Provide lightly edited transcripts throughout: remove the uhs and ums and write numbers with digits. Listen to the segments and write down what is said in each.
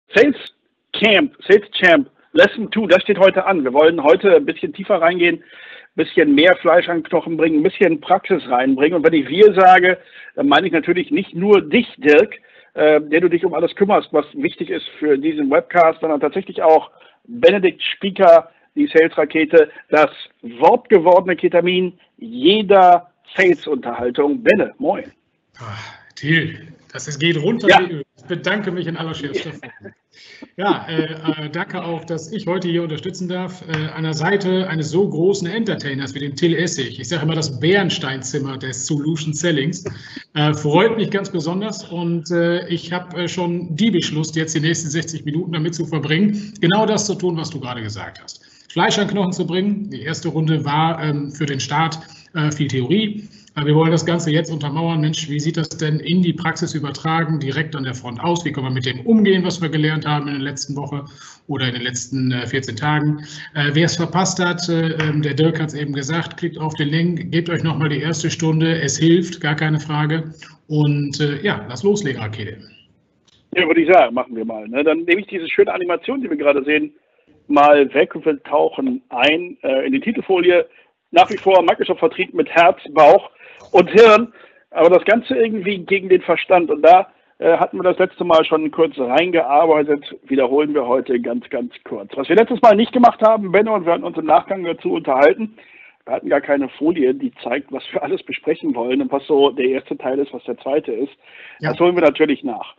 Sales Camp, Sales Champ, Lesson 2, das steht heute an. Wir wollen heute ein bisschen tiefer reingehen, ein bisschen mehr Fleisch an den Knochen bringen, ein bisschen Praxis reinbringen. Und wenn ich wir sage, dann meine ich natürlich nicht nur dich, Dirk, der du dich um alles kümmerst, was wichtig ist für diesen Webcast, sondern tatsächlich auch Benedikt Spieker, die Sales-Rakete, das wortgewordene Ketamin jeder Sales-Unterhaltung. Benne, moin. Till, geht runter wie Öl. Ich bedanke mich in allerschärfster Form. Ja, danke auch, dass ich heute hier unterstützen darf, an der Seite eines so großen Entertainers wie dem Till Essig. Ich sage immer das Bärensteinzimmer des Solution Sellings. Freut mich ganz besonders und ich habe schon diebisch Lust, jetzt die nächsten 60 Minuten damit zu verbringen, genau das zu tun, was du gerade gesagt hast. Fleisch an Knochen zu bringen. Die erste Runde war für den Start viel Theorie. Wir wollen das Ganze jetzt untermauern. Mensch, wie sieht das denn in die Praxis übertragen, direkt an der Front aus? Wie können wir mit dem umgehen, was wir gelernt haben in der letzten Woche oder in den letzten 14 Tagen? Wer es verpasst hat, der Dirk hat es eben gesagt, klickt auf den Link, gebt euch nochmal die erste Stunde. Es hilft, gar keine Frage. Und ja, lass loslegen, Rakete. Ja, würde ich sagen, machen wir mal. Ne? Dann nehme ich diese schöne Animation, die wir gerade sehen, mal weg und wir tauchen ein in die Titelfolie. Nach wie vor Microsoft-Vertrieb mit Herz, Bauch und Hirn, aber das Ganze irgendwie gegen den Verstand. Und da hatten wir das letzte Mal schon kurz reingearbeitet, wiederholen wir heute ganz, ganz kurz. Was wir letztes Mal nicht gemacht haben, Benno, und wir hatten uns im Nachgang dazu unterhalten, wir hatten gar keine Folie, die zeigt, was wir alles besprechen wollen und was so der erste Teil ist, was der zweite ist. Ja. Das holen wir natürlich nach.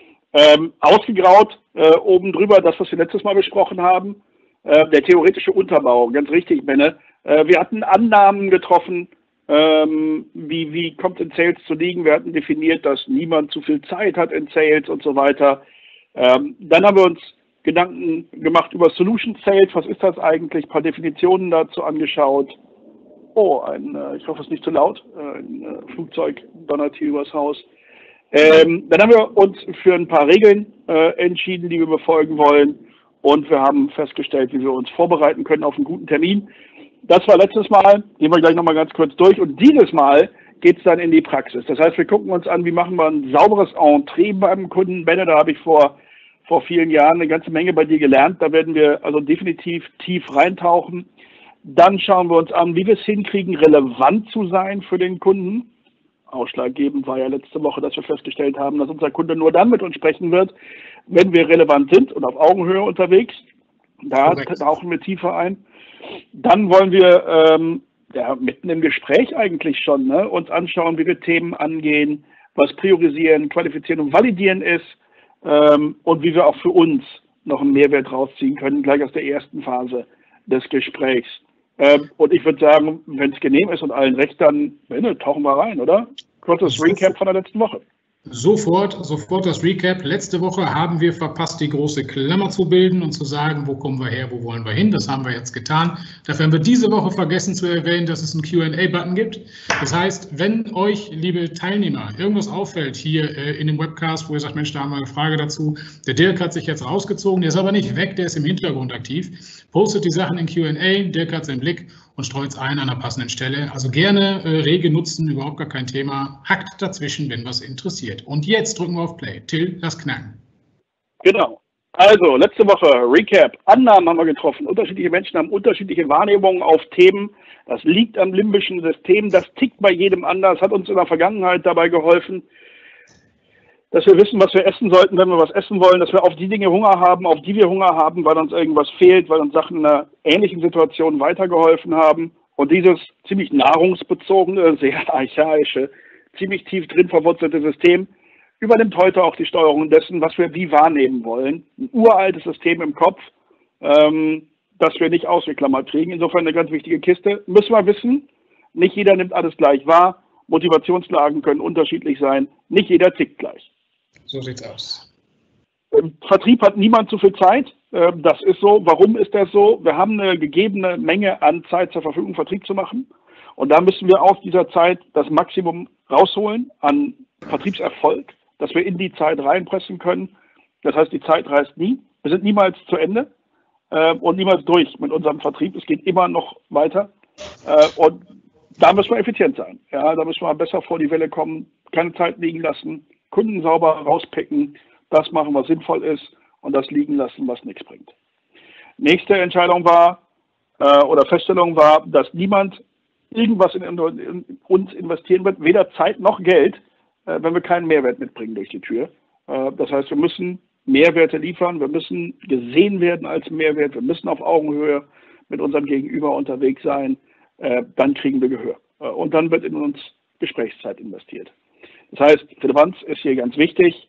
Ausgegraut, oben drüber das, was wir letztes Mal besprochen haben, der theoretische Unterbau, ganz richtig, Benne. Wir hatten Annahmen getroffen, wie kommt in Sales zu liegen. Wir hatten definiert, dass niemand zu viel Zeit hat in Sales und so weiter. Dann haben wir uns Gedanken gemacht über Solution Sales. Was ist das eigentlich? Ein paar Definitionen dazu angeschaut. Oh, ich hoffe, es ist nicht zu laut. Ein Flugzeug donnert hier übers Haus. Dann haben wir uns für ein paar Regeln entschieden, die wir befolgen wollen. Und wir haben festgestellt, wie wir uns vorbereiten können auf einen guten Termin. Das war letztes Mal, gehen wir gleich nochmal ganz kurz durch. Und dieses Mal geht es dann in die Praxis. Das heißt, wir gucken uns an, wie machen wir ein sauberes Entree beim Kunden. Benne, da habe ich vor vielen Jahren eine ganze Menge bei dir gelernt. Da werden wir also definitiv tief reintauchen. Dann schauen wir uns an, wie wir es hinkriegen, relevant zu sein für den Kunden. Ausschlaggebend war ja letzte Woche, dass wir festgestellt haben, dass unser Kunde nur dann mit uns sprechen wird, wenn wir relevant sind und auf Augenhöhe unterwegs. Da tauchen wir tiefer ein. Dann wollen wir mitten im Gespräch eigentlich schon uns anschauen, wie wir Themen angehen, was priorisieren, qualifizieren und validieren ist und wie wir auch für uns noch einen Mehrwert rausziehen können, gleich aus der ersten Phase des Gesprächs. Und ich würde sagen, wenn es genehm ist und allen recht, dann tauchen wir rein, oder? Kurzes Recap von der letzten Woche. Sofort das Recap. Letzte Woche haben wir verpasst, die große Klammer zu bilden und zu sagen, wo kommen wir her, wo wollen wir hin. Das haben wir jetzt getan. Dafür haben wir diese Woche vergessen zu erwähnen, dass es einen Q&A-Button gibt. Das heißt, wenn euch, liebe Teilnehmer, irgendwas auffällt hier in dem Webcast, wo ihr sagt, Mensch, da haben wir eine Frage dazu. Der Dirk hat sich jetzt rausgezogen, der ist aber nicht weg, der ist im Hintergrund aktiv. Postet die Sachen in Q&A, Dirk hat es im Blick und streut es ein an der passenden Stelle. Also gerne rege nutzen, überhaupt gar kein Thema. Hackt dazwischen, wenn was interessiert. Und jetzt drücken wir auf Play. Till, lass knacken. Genau. Also, letzte Woche, Recap. Annahmen haben wir getroffen. Unterschiedliche Menschen haben unterschiedliche Wahrnehmungen auf Themen. Das liegt am limbischen System. Das tickt bei jedem anders. Hat uns in der Vergangenheit dabei geholfen, dass wir wissen, was wir essen sollten, wenn wir was essen wollen, dass wir auf die Dinge Hunger haben, auf die wir Hunger haben, weil uns irgendwas fehlt, weil uns Sachen in einer ähnlichen Situation weitergeholfen haben. Und dieses ziemlich nahrungsbezogene, sehr archaische, ziemlich tief drin verwurzelte System übernimmt heute auch die Steuerung dessen, was wir wie wahrnehmen wollen. Ein uraltes System im Kopf, das wir nicht ausgeklammert kriegen. Insofern eine ganz wichtige Kiste. Müssen wir wissen, nicht jeder nimmt alles gleich wahr. Motivationslagen können unterschiedlich sein. Nicht jeder tickt gleich. So sieht's aus. Im Vertrieb hat niemand zu viel Zeit. Das ist so. Warum ist das so? Wir haben eine gegebene Menge an Zeit zur Verfügung, Vertrieb zu machen. Und da müssen wir aus dieser Zeit das Maximum rausholen an Vertriebserfolg, dass wir in die Zeit reinpressen können. Das heißt, die Zeit reißt nie. Wir sind niemals zu Ende und niemals durch mit unserem Vertrieb. Es geht immer noch weiter. Und da müssen wir effizient sein. Ja, da müssen wir besser vor die Welle kommen, keine Zeit liegen lassen, Kunden sauber rauspicken, das machen, was sinnvoll ist und das liegen lassen, was nichts bringt. Nächste Entscheidung war, oder Feststellung war, dass niemand irgendwas in uns investieren wird, weder Zeit noch Geld, wenn wir keinen Mehrwert mitbringen durch die Tür. Das heißt, wir müssen Mehrwerte liefern, wir müssen gesehen werden als Mehrwert, wir müssen auf Augenhöhe mit unserem Gegenüber unterwegs sein, dann kriegen wir Gehör. Und dann wird in uns Gesprächszeit investiert. Das heißt, Relevanz ist hier ganz wichtig,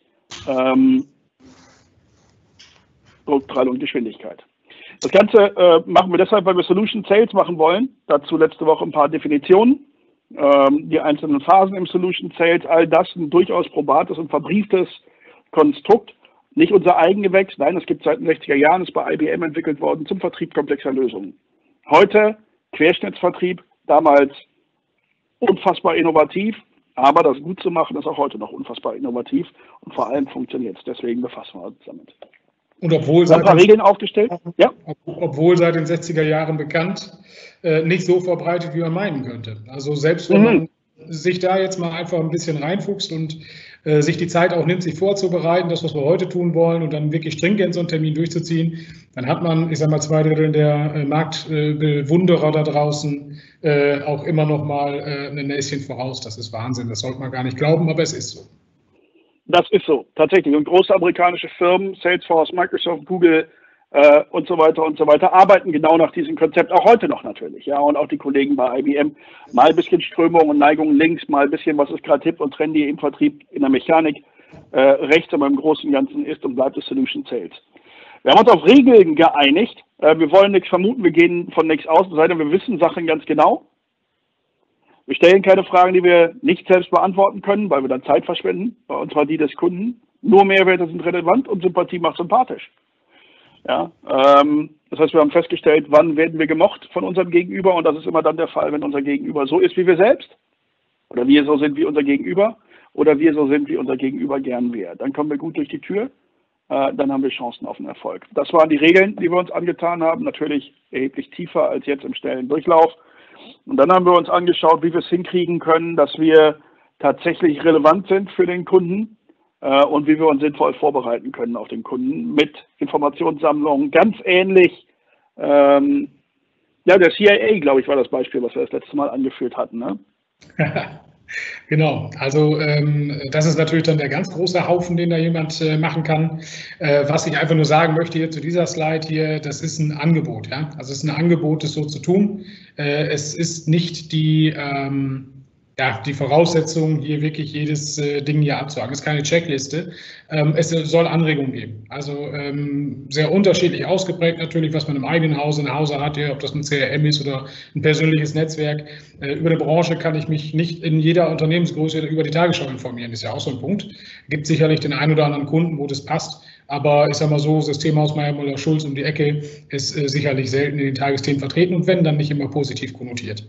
Druckstrahl und Geschwindigkeit. Das Ganze machen wir deshalb, weil wir Solution Sales machen wollen. Dazu letzte Woche ein paar Definitionen. Die einzelnen Phasen im Solution Sales, all das ein durchaus probates und verbrieftes Konstrukt. Nicht unser Eigengewächs, nein, es gibt seit den 60er Jahren, ist bei IBM entwickelt worden zum Vertrieb komplexer Lösungen. Heute Querschnittsvertrieb, damals unfassbar innovativ, aber das gut zu machen ist auch heute noch unfassbar innovativ und vor allem funktioniert es. Deswegen befassen wir uns damit. Und obwohl ein paar Regeln aufgestellt, ja? Obwohl seit den 60er Jahren bekannt, nicht so verbreitet, wie man meinen könnte. Also selbst wenn man sich da jetzt mal einfach ein bisschen reinfuchst und sich die Zeit auch nimmt, sich vorzubereiten, das, was wir heute tun wollen und dann wirklich stringent so einen Termin durchzuziehen, dann hat man, ich sag mal, 2/3 der Marktbewunderer da draußen auch immer noch mal ein Näschen voraus. Das ist Wahnsinn, das sollte man gar nicht glauben, aber es ist so. Das ist so, tatsächlich. Und große amerikanische Firmen, Salesforce, Microsoft, Google und so weiter, arbeiten genau nach diesem Konzept, auch heute noch natürlich. Ja, und auch die Kollegen bei IBM, mal ein bisschen Strömung und Neigung links, mal ein bisschen, was ist gerade hip und trendy im Vertrieb, in der Mechanik, rechts, aber im Großen und Ganzen ist und bleibt es Solution Sales. Wir haben uns auf Regeln geeinigt. Wir wollen nichts vermuten, wir gehen von nichts aus, es sei denn, wir wissen Sachen ganz genau. Wir stellen keine Fragen, die wir nicht selbst beantworten können, weil wir dann Zeit verschwenden, und zwar die des Kunden. Nur Mehrwerte sind relevant und Sympathie macht sympathisch. Ja, das heißt, wir haben festgestellt, wann werden wir gemocht von unserem Gegenüber, und das ist immer dann der Fall, wenn unser Gegenüber so ist wie wir selbst oder wir so sind wie unser Gegenüber oder wir so sind, wie unser Gegenüber gern wäre. Dann kommen wir gut durch die Tür, dann haben wir Chancen auf einen Erfolg. Das waren die Regeln, die wir uns angetan haben, natürlich erheblich tiefer als jetzt im schnellen Durchlauf. Und dann haben wir uns angeschaut, wie wir es hinkriegen können, dass wir tatsächlich relevant sind für den Kunden und wie wir uns sinnvoll vorbereiten können auf den Kunden mit Informationssammlungen. Ganz ähnlich, ja, der CIA, glaube ich, war das Beispiel, was wir das letzte Mal angeführt hatten. Ne? Genau, also das ist natürlich dann der ganz große Haufen, den da jemand machen kann. Was ich einfach nur sagen möchte hier zu dieser Slide hier, das ist ein Angebot, ja. Also es ist ein Angebot, das so zu tun. Es ist nicht die Voraussetzung, hier wirklich jedes Ding hier abzuhaken. Es ist keine Checkliste. Es soll Anregungen geben. Also sehr unterschiedlich ausgeprägt natürlich, was man im eigenen Hause hat, ja, ob das ein CRM ist oder ein persönliches Netzwerk. Über eine Branche kann ich mich nicht in jeder Unternehmensgröße über die Tagesschau informieren. Das ist ja auch so ein Punkt. Gibt sicherlich den einen oder anderen Kunden, wo das passt. Aber ich sage mal so, Systemhaus Meyer Müller Schulz um die Ecke ist sicherlich selten in den Tagesthemen vertreten und wenn, dann nicht immer positiv konnotiert.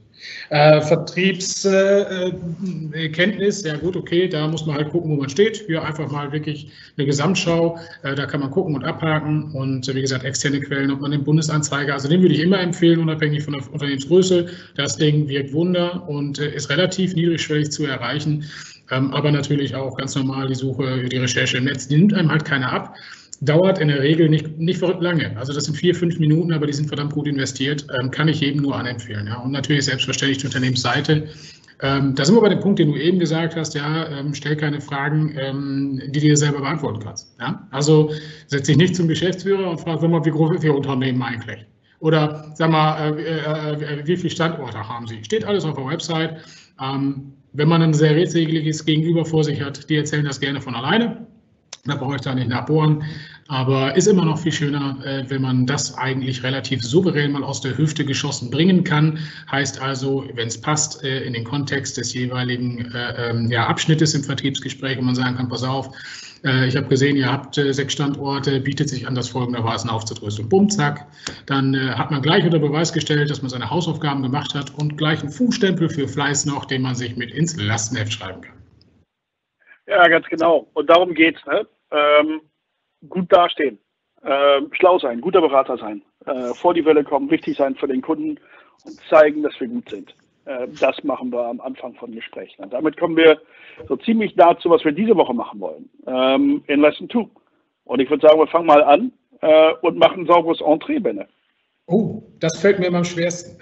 Vertriebskenntnis, ja gut, okay, da muss man halt gucken, wo man steht. Hier einfach mal wirklich eine Gesamtschau, da kann man gucken und abhaken und wie gesagt, externe Quellen, ob man den Bundesanzeiger, also den würde ich immer empfehlen, unabhängig von der Unternehmensgröße. Das Ding wirkt Wunder und ist relativ niedrigschwellig zu erreichen. Aber natürlich auch ganz normal die Suche, die Recherche im Netz, die nimmt einem halt keiner ab. Dauert in der Regel nicht verrückt lange. Also das sind 4-5 Minuten, aber die sind verdammt gut investiert. Kann ich jedem nur anempfehlen. Ja. Und natürlich selbstverständlich die Unternehmensseite. Da sind wir bei dem Punkt, den du eben gesagt hast, ja, stell keine Fragen, die du dir selber beantworten kannst. Ja. Also setz dich nicht zum Geschäftsführer und frag, sag mal, wie groß ist Ihr Unternehmen eigentlich? Oder sag mal, wie viele Standorte haben Sie? Steht alles auf der Website. Wenn man ein sehr redseliges Gegenüber vor sich hat, die erzählen das gerne von alleine. Da brauche ich da nicht nachbohren. Aber ist immer noch viel schöner, wenn man das eigentlich relativ souverän mal aus der Hüfte geschossen bringen kann. Heißt also, wenn es passt, in den Kontext des jeweiligen Abschnittes im Vertriebsgespräch, wo man sagen kann, pass auf, ich habe gesehen, ihr habt 6 Standorte, bietet sich an, das folgendermaßen aufzudröseln. Bumm, zack. Dann hat man gleich unter Beweis gestellt, dass man seine Hausaufgaben gemacht hat und gleich einen Fußstempel für Fleiß noch, den man sich mit ins Lastenheft schreiben kann. Ja, ganz genau. Und darum geht's, ne? Gut dastehen, schlau sein, guter Berater sein, vor die Welle kommen, wichtig sein für den Kunden und zeigen, dass wir gut sind. Das machen wir am Anfang von Gesprächen. Und damit kommen wir so ziemlich dazu, was wir diese Woche machen wollen. In Lesson 2. Und ich würde sagen, wir fangen mal an und machen ein sauberes Entree, Benne. Oh, das fällt mir immer am schwersten.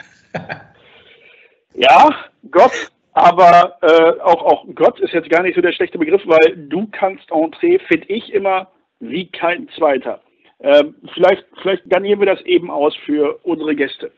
Ja, Gott, aber auch Gott ist jetzt gar nicht so der schlechte Begriff, weil du kannst Entree, finde ich immer, wie kein zweiter. Vielleicht garnieren wir das eben aus für unsere Gäste.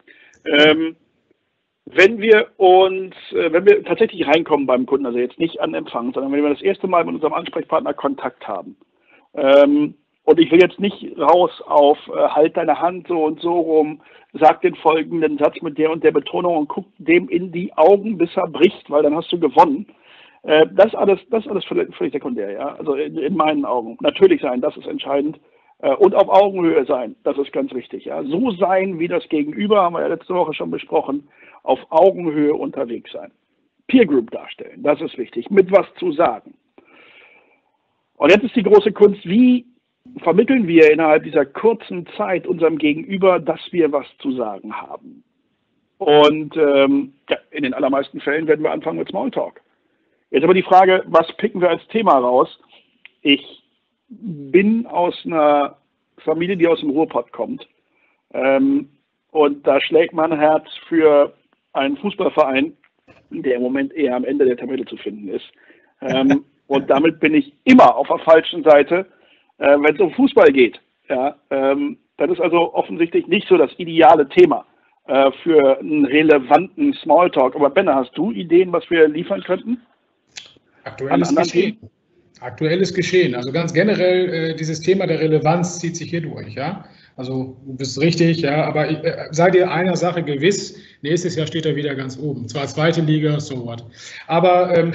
Wenn wir tatsächlich reinkommen beim Kunden, also jetzt nicht an Empfang, sondern wenn wir das erste Mal mit unserem Ansprechpartner Kontakt haben, und ich will jetzt nicht raus auf halt deine Hand so und so rum, sag den folgenden Satz mit der und der Betonung und guck dem in die Augen, bis er bricht, weil dann hast du gewonnen. Das ist alles völlig sekundär, ja. Also in meinen Augen. Natürlich sein, das ist entscheidend. Und auf Augenhöhe sein, das ist ganz wichtig. Ja. So sein wie das Gegenüber, haben wir ja letzte Woche schon besprochen, auf Augenhöhe unterwegs sein. Peer Group darstellen, das ist wichtig, mit was zu sagen. Und jetzt ist die große Kunst, wie vermitteln wir innerhalb dieser kurzen Zeit unserem Gegenüber, dass wir was zu sagen haben. Und in den allermeisten Fällen werden wir anfangen mit Smalltalk. Jetzt aber die Frage, was picken wir als Thema raus? Ich bin aus einer Familie, die aus dem Ruhrpott kommt. Und da schlägt mein Herz für einen Fußballverein, der im Moment eher am Ende der Tabelle zu finden ist. Und damit bin ich immer auf der falschen Seite, wenn es um Fußball geht. Ja, das ist also offensichtlich nicht so das ideale Thema für einen relevanten Smalltalk. Aber Benne, hast du Ideen, was wir liefern könnten? Aktuelles Geschehen. Aktuelles Geschehen. Also ganz generell, dieses Thema der Relevanz zieht sich hier durch, ja. Also du bist richtig, ja, aber ich sei dir einer Sache gewiss, nächstes Jahr steht er wieder ganz oben. Zwar zweite Liga, so what. Aber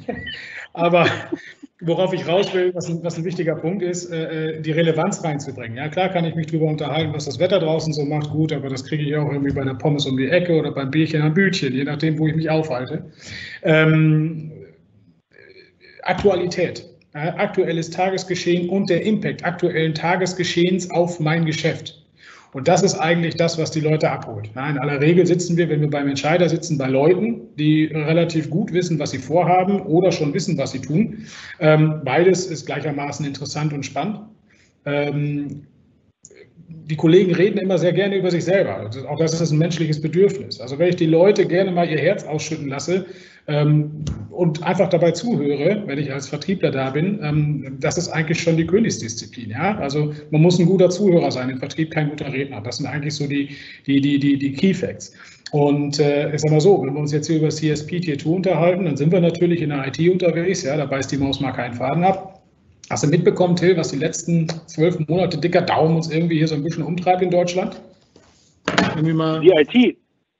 worauf ich raus will, was ein wichtiger Punkt ist, die Relevanz reinzubringen. Ja, klar kann ich mich darüber unterhalten, was das Wetter draußen so macht, gut, aber das kriege ich auch irgendwie bei der Pommes um die Ecke oder beim Bierchen am Bütchen, je nachdem, wo ich mich aufhalte. Aktualität. Aktuelles Tagesgeschehen und der Impact aktuellen Tagesgeschehens auf mein Geschäft. Und das ist eigentlich das, was die Leute abholt. In aller Regel sitzen wir, wenn wir beim Entscheider sitzen, bei Leuten, die relativ gut wissen, was sie vorhaben oder schon wissen, was sie tun. Beides ist gleichermaßen interessant und spannend. Die Kollegen reden immer sehr gerne über sich selber. Auch das ist ein menschliches Bedürfnis. Also wenn ich die Leute gerne mal ihr Herz ausschütten lasse und einfach dabei zuhöre, wenn ich als Vertriebler da bin, das ist eigentlich schon die Königsdisziplin. Ja? Also man muss ein guter Zuhörer sein, im Vertrieb kein guter Redner. Das sind eigentlich so die Key Facts. Und ich sage mal so, wenn wir uns jetzt hier über CSP Tier 2 unterhalten, dann sind wir natürlich in der IT unterwegs. Ja? Da beißt die Maus mal keinen Faden ab. Hast du mitbekommen, Till, was die letzten 12 Monate dicker Daumen uns irgendwie hier so ein bisschen umtreibt in Deutschland? Irgendwie mal die IT.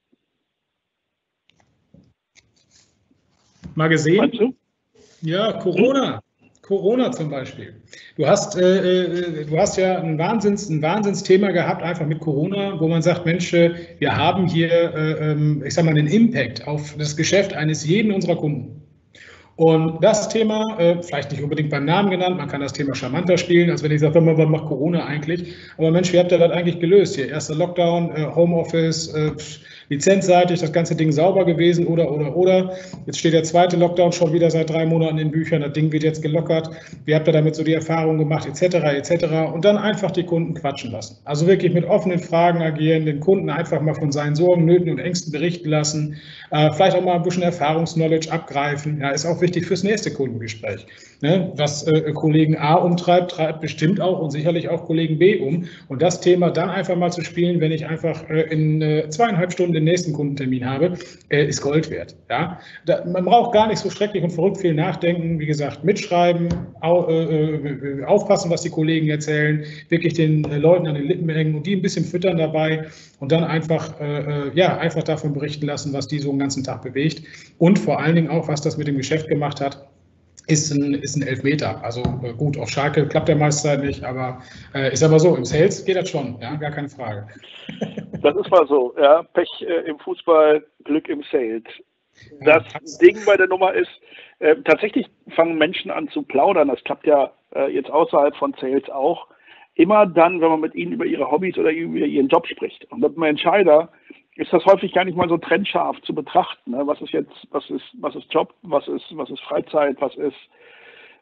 Mal gesehen? Meinst du? Ja, Corona. Corona zum Beispiel. Du hast ja ein Wahnsinnsthema gehabt, einfach mit Corona, wo man sagt, Mensch, wir haben hier, ich sag mal, einen Impact auf das Geschäft eines jeden unserer Kunden. Und das Thema, vielleicht nicht unbedingt beim Namen genannt, man kann das Thema charmanter spielen, als wenn ich sage, was macht Corona eigentlich? Aber Mensch, wie habt ihr das eigentlich gelöst hier? Erster Lockdown, Homeoffice, lizenzseitig, das ganze Ding sauber gewesen oder. Jetzt steht der zweite Lockdown schon wieder seit 3 Monaten in den Büchern, das Ding wird jetzt gelockert. Wie habt ihr damit so die Erfahrung gemacht, etc. Und dann einfach die Kunden quatschen lassen. Also wirklich mit offenen Fragen agieren, den Kunden einfach mal von seinen Sorgen, Nöten und Ängsten berichten lassen, vielleicht auch mal ein bisschen Erfahrungsknowledge abgreifen. Ja, ist auch wichtig fürs nächste Kundengespräch. Ne? Was Kollegen A umtreibt, treibt bestimmt auch und sicherlich auch Kollegen B um. Und das Thema dann einfach mal zu spielen, wenn ich einfach in 2,5 Stunden den nächsten Kundentermin habe, ist Gold wert. Ja? Man braucht gar nicht so schrecklich und verrückt viel nachdenken. Wie gesagt, mitschreiben, aufpassen, was die Kollegen erzählen, wirklich den Leuten an den Lippen hängen und die ein bisschen füttern dabei und dann einfach, einfach davon berichten lassen, was die so den ganzen Tag bewegt und vor allen Dingen auch, was das mit dem Geschäft gemacht hat. Ist ein Elfmeter. Also gut, auf Schalke klappt der meiste nicht, aber ich sag mal so, im Sales geht das schon, ja, gar keine Frage. Das ist mal so, ja, Pech im Fußball, Glück im Sales. Das Ding bei der Nummer ist, tatsächlich fangen Menschen an zu plaudern, das klappt ja jetzt außerhalb von Sales auch, immer dann, wenn man mit ihnen über ihre Hobbys oder über ihren Job spricht. Und mit einem Entscheider ist das häufig gar nicht mal so trennscharf zu betrachten. Ne? Was ist Job, was ist Freizeit, was ist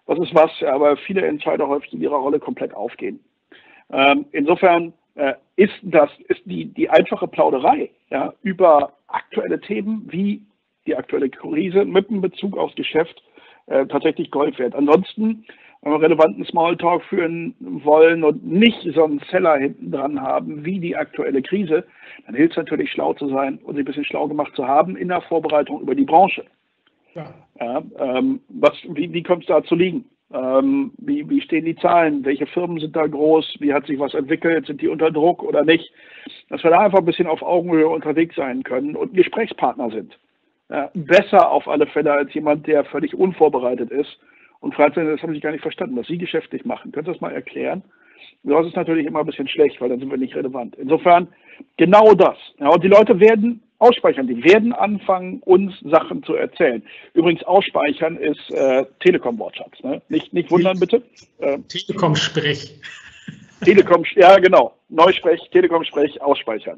was ist was, aber viele Entscheider häufig in ihrer Rolle komplett aufgehen. Insofern ist die einfache Plauderei, ja, über aktuelle Themen wie die aktuelle Krise mit einem Bezug aufs Geschäft tatsächlich Gold wert. Ansonsten, wenn wir relevanten Smalltalk führen wollen und nicht so einen Seller hinten dran haben wie die aktuelle Krise, dann hilft es natürlich, schlau zu sein und sich ein bisschen schlau gemacht zu haben in der Vorbereitung über die Branche. Ja. Wie kommt es da zu liegen? Wie stehen die Zahlen? Welche Firmen sind da groß? Wie hat sich was entwickelt? Sind die unter Druck oder nicht? Dass wir da einfach ein bisschen auf Augenhöhe unterwegs sein können und Gesprächspartner sind. Besser auf alle Fälle als jemand, der völlig unvorbereitet ist und fragt, das habe ich gar nicht verstanden, was Sie geschäftlich machen. Könnt ihr das mal erklären? Das ist natürlich immer ein bisschen schlecht, weil dann sind wir nicht relevant. Insofern genau das. Ja, und die Leute werden ausspeichern. Die werden anfangen, uns Sachen zu erzählen. Übrigens, ausspeichern ist Telekom-Wortschatz. Ne? Nicht wundern, bitte. Telekom-Sprech. Ja, genau. Neusprech, Telekom-Sprech, ausspeichern.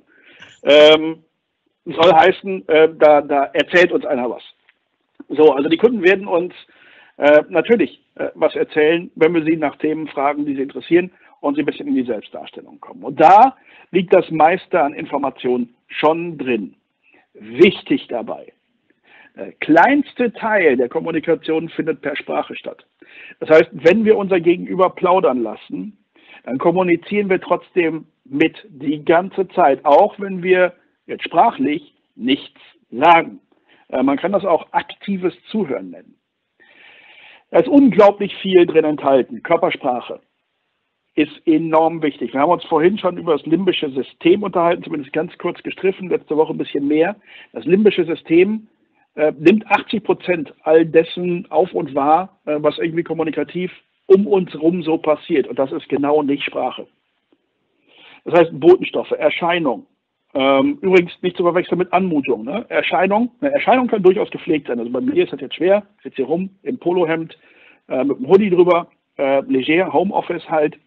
Soll heißen, da erzählt uns einer was. So, also die Kunden werden uns natürlich was erzählen, wenn wir sie nach Themen fragen, die sie interessieren und sie ein bisschen in die Selbstdarstellung kommen. Und da liegt das meiste an Informationen schon drin. Wichtig dabei, der kleinste Teil der Kommunikation findet per Sprache statt. Das heißt, wenn wir unser Gegenüber plaudern lassen, dann kommunizieren wir trotzdem mit die ganze Zeit, auch wenn wir jetzt sprachlich nichts sagen. Man kann das auch aktives Zuhören nennen. Da ist unglaublich viel drin enthalten. Körpersprache ist enorm wichtig. Wir haben uns vorhin schon über das limbische System unterhalten, zumindest ganz kurz gestriffen, letzte Woche ein bisschen mehr. Das limbische System nimmt 80% all dessen auf und wahr, was irgendwie kommunikativ um uns herum so passiert. Und das ist genau nicht Sprache. Das heißt Botenstoffe, Erscheinung. Übrigens nicht zu verwechseln mit Anmutung. Ne? Eine Erscheinung kann durchaus gepflegt sein. Also bei mir ist das jetzt schwer. Ich sitze hier rum im Polohemd mit dem Hoodie drüber, leger, Homeoffice halt.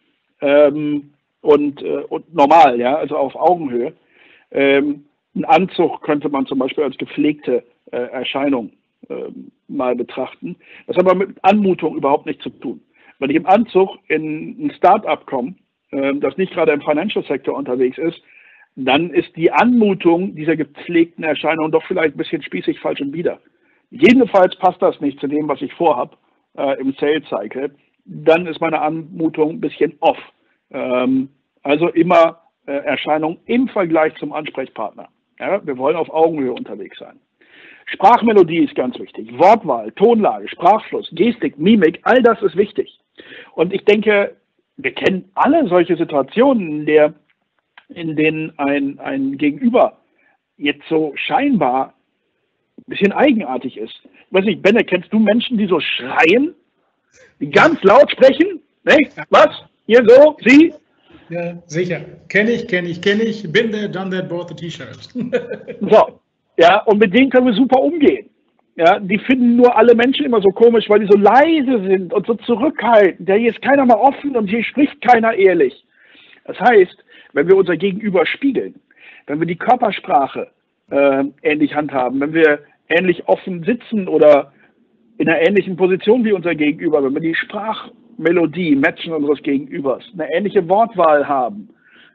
Und normal, ja, also auf Augenhöhe. Ein Anzug könnte man zum Beispiel als gepflegte Erscheinung mal betrachten. Das hat aber mit Anmutung überhaupt nichts zu tun. Wenn ich im Anzug in ein Start-up komme, das nicht gerade im Financial Sector unterwegs ist, dann ist die Anmutung dieser gepflegten Erscheinung doch vielleicht ein bisschen spießig, falsch und bieder. Jedenfalls passt das nicht zu dem, was ich vorhabe im Sales Cycle. Dann ist meine Anmutung ein bisschen off. Also immer Erscheinung im Vergleich zum Ansprechpartner. Ja, wir wollen auf Augenhöhe unterwegs sein. Sprachmelodie ist ganz wichtig. Wortwahl, Tonlage, Sprachfluss, Gestik, Mimik, all das ist wichtig. Und ich denke, wir kennen alle solche Situationen, in denen ein Gegenüber jetzt so scheinbar ein bisschen eigenartig ist. Ich weiß nicht, Benne, kennst du Menschen, die so schreien? Die ganz laut sprechen? Ne? Was? Hier so? Sie? Ja, sicher. Kenn ich. Been there, done that, bought the T-Shirt. So. Ja, und mit denen können wir super umgehen. Ja, die finden nur alle Menschen immer so komisch, weil die so leise sind und so zurückhaltend. Hier ist keiner mal offen und hier spricht keiner ehrlich. Das heißt, wenn wir unser Gegenüber spiegeln, wenn wir die Körpersprache ähnlich handhaben, wenn wir ähnlich offen sitzen oder in einer ähnlichen Position wie unser Gegenüber, wenn wir die Sprachmelodie matchen unseres Gegenübers, eine ähnliche Wortwahl haben,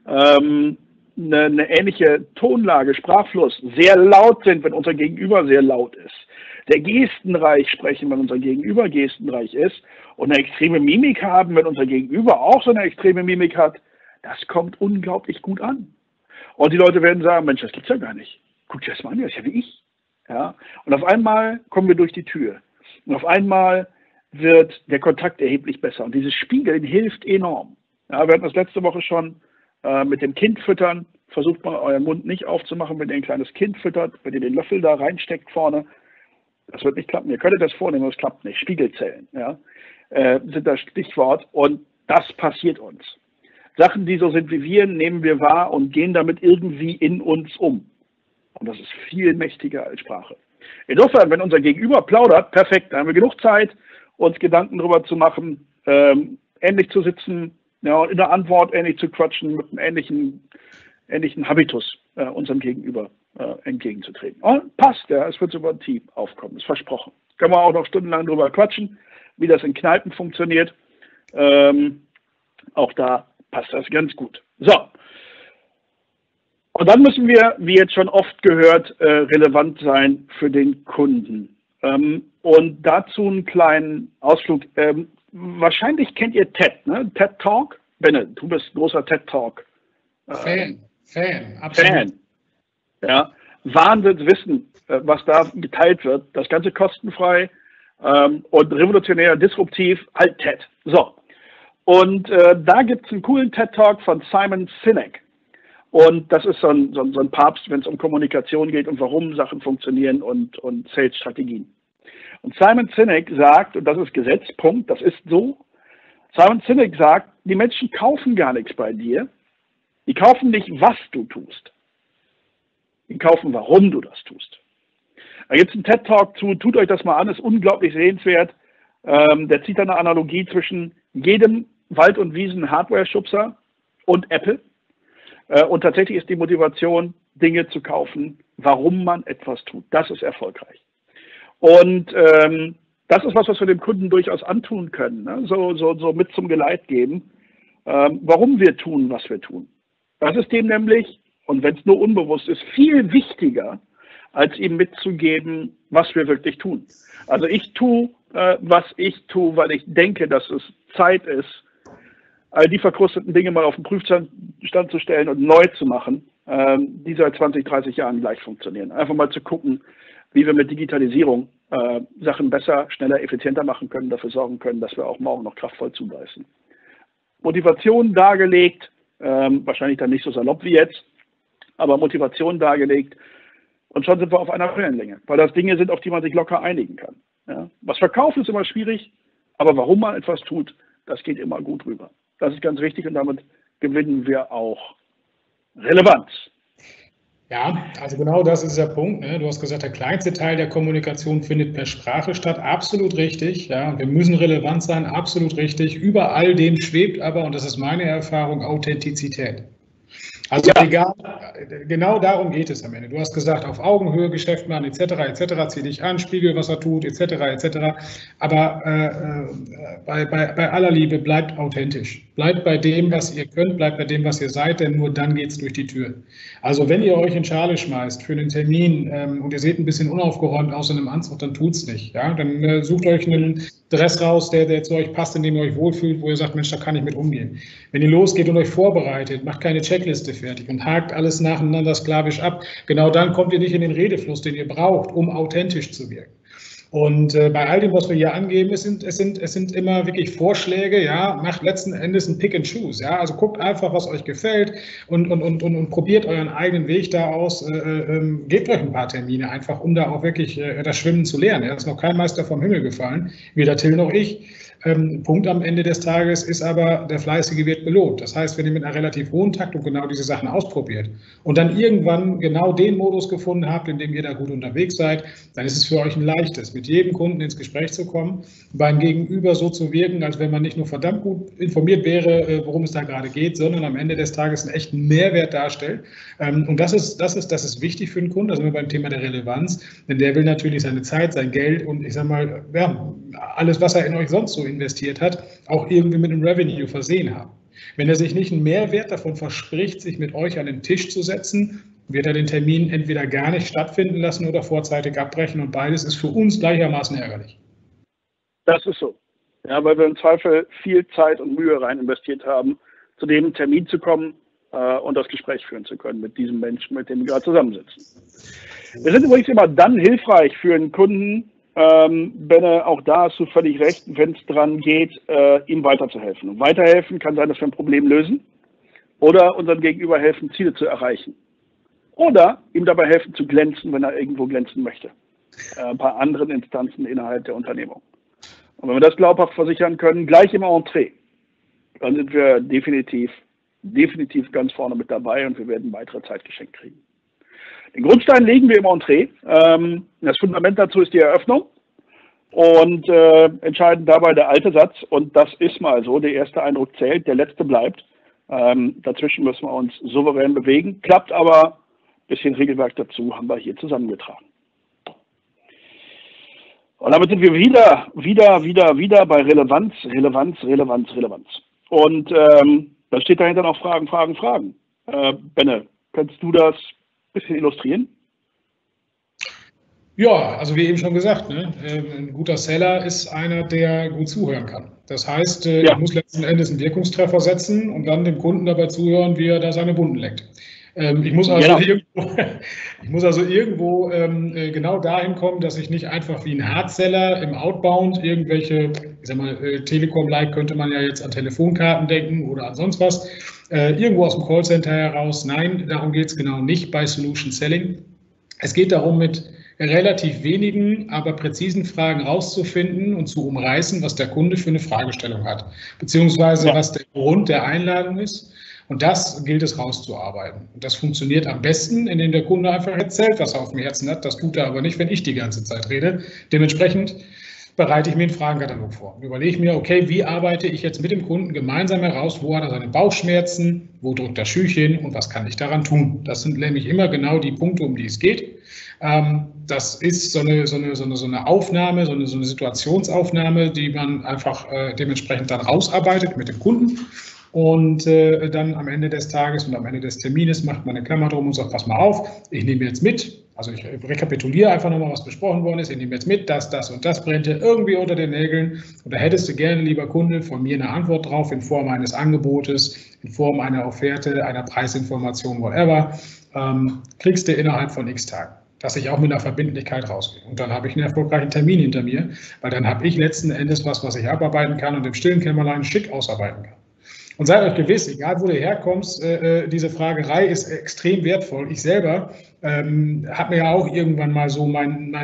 eine ähnliche Tonlage, Sprachfluss, sehr laut sind, wenn unser Gegenüber sehr laut ist, der gestenreich sprechen, wenn unser Gegenüber gestenreich ist und eine extreme Mimik haben, wenn unser Gegenüber auch so eine extreme Mimik hat, das kommt unglaublich gut an. Und die Leute werden sagen, Mensch, das gibt's ja gar nicht. Guck dir das mal an, das ist ja wie ich. Ja? Und auf einmal kommen wir durch die Tür. Und auf einmal wird der Kontakt erheblich besser. Und dieses Spiegeln hilft enorm. Ja, wir hatten das letzte Woche schon mit dem Kind füttern. Versucht mal euren Mund nicht aufzumachen, wenn ihr ein kleines Kind füttert, wenn ihr den Löffel da reinsteckt vorne. Das wird nicht klappen. Ihr könntet das vornehmen, aber es klappt nicht. Spiegelzellen, ja, sind das Stichwort. Und das passiert uns. Sachen, die so sind wie wir, nehmen wir wahr und gehen damit irgendwie in uns um. Und das ist viel mächtiger als Sprache. Insofern, wenn unser Gegenüber plaudert, perfekt, da haben wir genug Zeit, uns Gedanken darüber zu machen, ähnlich zu sitzen, ja, und in der Antwort ähnlich zu quatschen, mit einem ähnlichen Habitus unserem Gegenüber entgegenzutreten. Und passt, ja, es wird über ein Team aufkommen, ist versprochen. Können wir auch noch stundenlang drüber quatschen, wie das in Kneipen funktioniert. Auch da passt das ganz gut. So. Und dann müssen wir, wie jetzt schon oft gehört, relevant sein für den Kunden. Und dazu einen kleinen Ausflug. Wahrscheinlich kennt ihr TED, ne? TED Talk. Benne, du bist großer TED Talk. Fan, absolut. Fan. Ja, Wahnsinnswissen, was da geteilt wird. Das Ganze kostenfrei und revolutionär, disruptiv, halt TED. So. Und da gibt es einen coolen TED Talk von Simon Sinek. Und das ist so ein Papst, wenn es um Kommunikation geht und warum Sachen funktionieren und Sales-Strategien. Und Simon Sinek sagt, und das ist Gesetzpunkt, das ist so, Simon Sinek sagt, die Menschen kaufen gar nichts bei dir. Die kaufen nicht, was du tust. Die kaufen, warum du das tust. Da gibt es einen TED-Talk zu, tut euch das mal an, ist unglaublich sehenswert. Der zieht eine Analogie zwischen jedem Wald- und Wiesen-Hardware-Schubser und Apple. Und tatsächlich ist die Motivation, Dinge zu kaufen, warum man etwas tut. Das ist erfolgreich. Und das ist was wir dem Kunden durchaus antun können. Ne? So mit zum Geleit geben, warum wir tun, was wir tun. Das ist dem nämlich, und wenn es nur unbewusst ist, viel wichtiger, als ihm mitzugeben, was wir wirklich tun. Also ich tue, was ich tue, weil ich denke, dass es Zeit ist, all die verkrusteten Dinge mal auf den Prüfstand zu stellen und neu zu machen, die seit 20, 30 Jahren gleich funktionieren. Einfach mal zu gucken, wie wir mit Digitalisierung Sachen besser, schneller, effizienter machen können, dafür sorgen können, dass wir auch morgen noch kraftvoll zubeißen. Motivation dargelegt, wahrscheinlich dann nicht so salopp wie jetzt, aber Motivation dargelegt und schon sind wir auf einer Wellenlänge, weil das Dinge sind, auf die man sich locker einigen kann. Ja? Was verkaufen ist immer schwierig, aber warum man etwas tut, das geht immer gut rüber. Das ist ganz wichtig und damit gewinnen wir auch Relevanz. Ja, also genau das ist der Punkt. Ne? Du hast gesagt, der kleinste Teil der Kommunikation findet per Sprache statt. Absolut richtig. Ja, wir müssen relevant sein. Absolut richtig. Über all dem schwebt aber, und das ist meine Erfahrung, Authentizität. Also ja. Egal, genau darum geht es am Ende. Du hast gesagt, auf Augenhöhe Geschäft machen, etc., zieh dich an, spiegel, was er tut, etc. Aber bei aller Liebe, bleibt authentisch. Bleibt bei dem, was ihr könnt, bleibt bei dem, was ihr seid, denn nur dann geht es durch die Tür. Also wenn ihr euch in Schale schmeißt für einen Termin und ihr seht ein bisschen unaufgeräumt aus in einem Anzug, dann tut's nicht. Ja? Dann sucht euch einen Dress raus, der zu euch passt, in dem ihr euch wohlfühlt, wo ihr sagt, Mensch, da kann ich mit umgehen. Wenn ihr losgeht und euch vorbereitet, macht keine Checkliste fertig und hakt alles nacheinander sklavisch ab, genau dann kommt ihr nicht in den Redefluss, den ihr braucht, um authentisch zu wirken. Und bei all dem, was wir hier angeben, es sind immer wirklich Vorschläge, ja, macht letzten Endes ein Pick and Choose, ja, also guckt einfach, was euch gefällt und probiert euren eigenen Weg da aus, gebt euch ein paar Termine einfach, um da auch wirklich das Schwimmen zu lernen. Er ist noch kein Meister vom Himmel gefallen, weder Till noch ich. Punkt am Ende des Tages ist aber, der Fleißige wird belohnt. Das heißt, wenn ihr mit einer relativ hohen Taktung genau diese Sachen ausprobiert und dann irgendwann genau den Modus gefunden habt, in dem ihr da gut unterwegs seid, dann ist es für euch ein leichtes, mit jedem Kunden ins Gespräch zu kommen, beim Gegenüber so zu wirken, als wenn man nicht nur verdammt gut informiert wäre, worum es da gerade geht, sondern am Ende des Tages einen echten Mehrwert darstellt. Und das ist wichtig für den Kunden, da sind wir beim Thema der Relevanz, denn der will natürlich seine Zeit, sein Geld und ich sag mal, ja, alles, was er in euch sonst so investiert hat, auch irgendwie mit einem Revenue versehen haben. Wenn er sich nicht einen Mehrwert davon verspricht, sich mit euch an den Tisch zu setzen, wird er den Termin entweder gar nicht stattfinden lassen oder vorzeitig abbrechen und beides ist für uns gleichermaßen ärgerlich. Das ist so. Ja, weil wir im Zweifel viel Zeit und Mühe rein investiert haben, zu dem Termin zu kommen und das Gespräch führen zu können mit diesem Menschen, mit dem wir gerade zusammensitzen. Wir sind übrigens immer dann hilfreich für einen Kunden, Benne, auch da hast du völlig recht, wenn es dran geht, ihm weiterzuhelfen. Und weiterhelfen kann sein, dass wir ein Problem lösen oder unserem Gegenüber helfen, Ziele zu erreichen. Oder ihm dabei helfen zu glänzen, wenn er irgendwo glänzen möchte. Bei anderen Instanzen innerhalb der Unternehmung. Und wenn wir das glaubhaft versichern können, gleich im Entree, dann sind wir definitiv ganz vorne mit dabei und wir werden weitere Zeit geschenkt kriegen. Den Grundstein legen wir im Entree. Das Fundament dazu ist die Eröffnung und entscheidend dabei der alte Satz. Und das ist mal so, der erste Eindruck zählt, der letzte bleibt. Dazwischen müssen wir uns souverän bewegen. Klappt aber bisschen Regelwerk dazu haben wir hier zusammengetragen. Und damit sind wir wieder bei Relevanz. Und da steht dahinter noch Fragen. Benne, kannst du das ein bisschen illustrieren? Ja, also wie eben schon gesagt, ne, ein guter Seller ist einer, der gut zuhören kann. Das heißt, ich muss letzten Endes einen Wirkungstreffer setzen und dann dem Kunden dabei zuhören, wie er da seine Wunden leckt. Ich muss also irgendwo genau dahin kommen, dass ich nicht einfach wie ein Hardseller im Outbound irgendwelche, ich sag mal, Telekom-like könnte man ja jetzt an Telefonkarten denken oder an sonst was, irgendwo aus dem Callcenter heraus. Nein, darum geht es genau nicht bei Solution Selling. Es geht darum, mit relativ wenigen, aber präzisen Fragen rauszufinden und zu umreißen, was der Kunde für eine Fragestellung hat, beziehungsweise was der Grund der Einladung ist. Und das gilt es rauszuarbeiten. Und das funktioniert am besten, indem der Kunde einfach erzählt, was er auf dem Herzen hat. Das tut er aber nicht, wenn ich die ganze Zeit rede. Dementsprechend bereite ich mir einen Fragenkatalog vor. Überlege mir, okay, wie arbeite ich jetzt mit dem Kunden gemeinsam heraus, wo hat er seine Bauchschmerzen, wo drückt das Schüchchen und was kann ich daran tun? Das sind nämlich immer genau die Punkte, um die es geht. Das ist so eine Aufnahme, so eine Situationsaufnahme, die man einfach dementsprechend dann rausarbeitet mit dem Kunden. Und dann am Ende des Tages und am Ende des Termines macht man eine Klammer drum und sagt, pass mal auf, ich nehme jetzt mit, also ich rekapituliere einfach nochmal, was besprochen worden ist, ich nehme jetzt mit, das und das brennt dir irgendwie unter den Nägeln und da hättest du gerne, lieber Kunde, von mir eine Antwort drauf in Form eines Angebotes, in Form einer Offerte, einer Preisinformation, whatever, kriegst du innerhalb von x Tagen. Dass ich auch mit einer Verbindlichkeit rausgehe. Und dann habe ich einen erfolgreichen Termin hinter mir, weil dann habe ich letzten Endes was ich abarbeiten kann und im stillen Kämmerlein schick ausarbeiten kann. Und seid euch gewiss, egal wo du herkommst, diese Fragerei ist extrem wertvoll. Ich selber habe mir ja auch irgendwann mal so meinen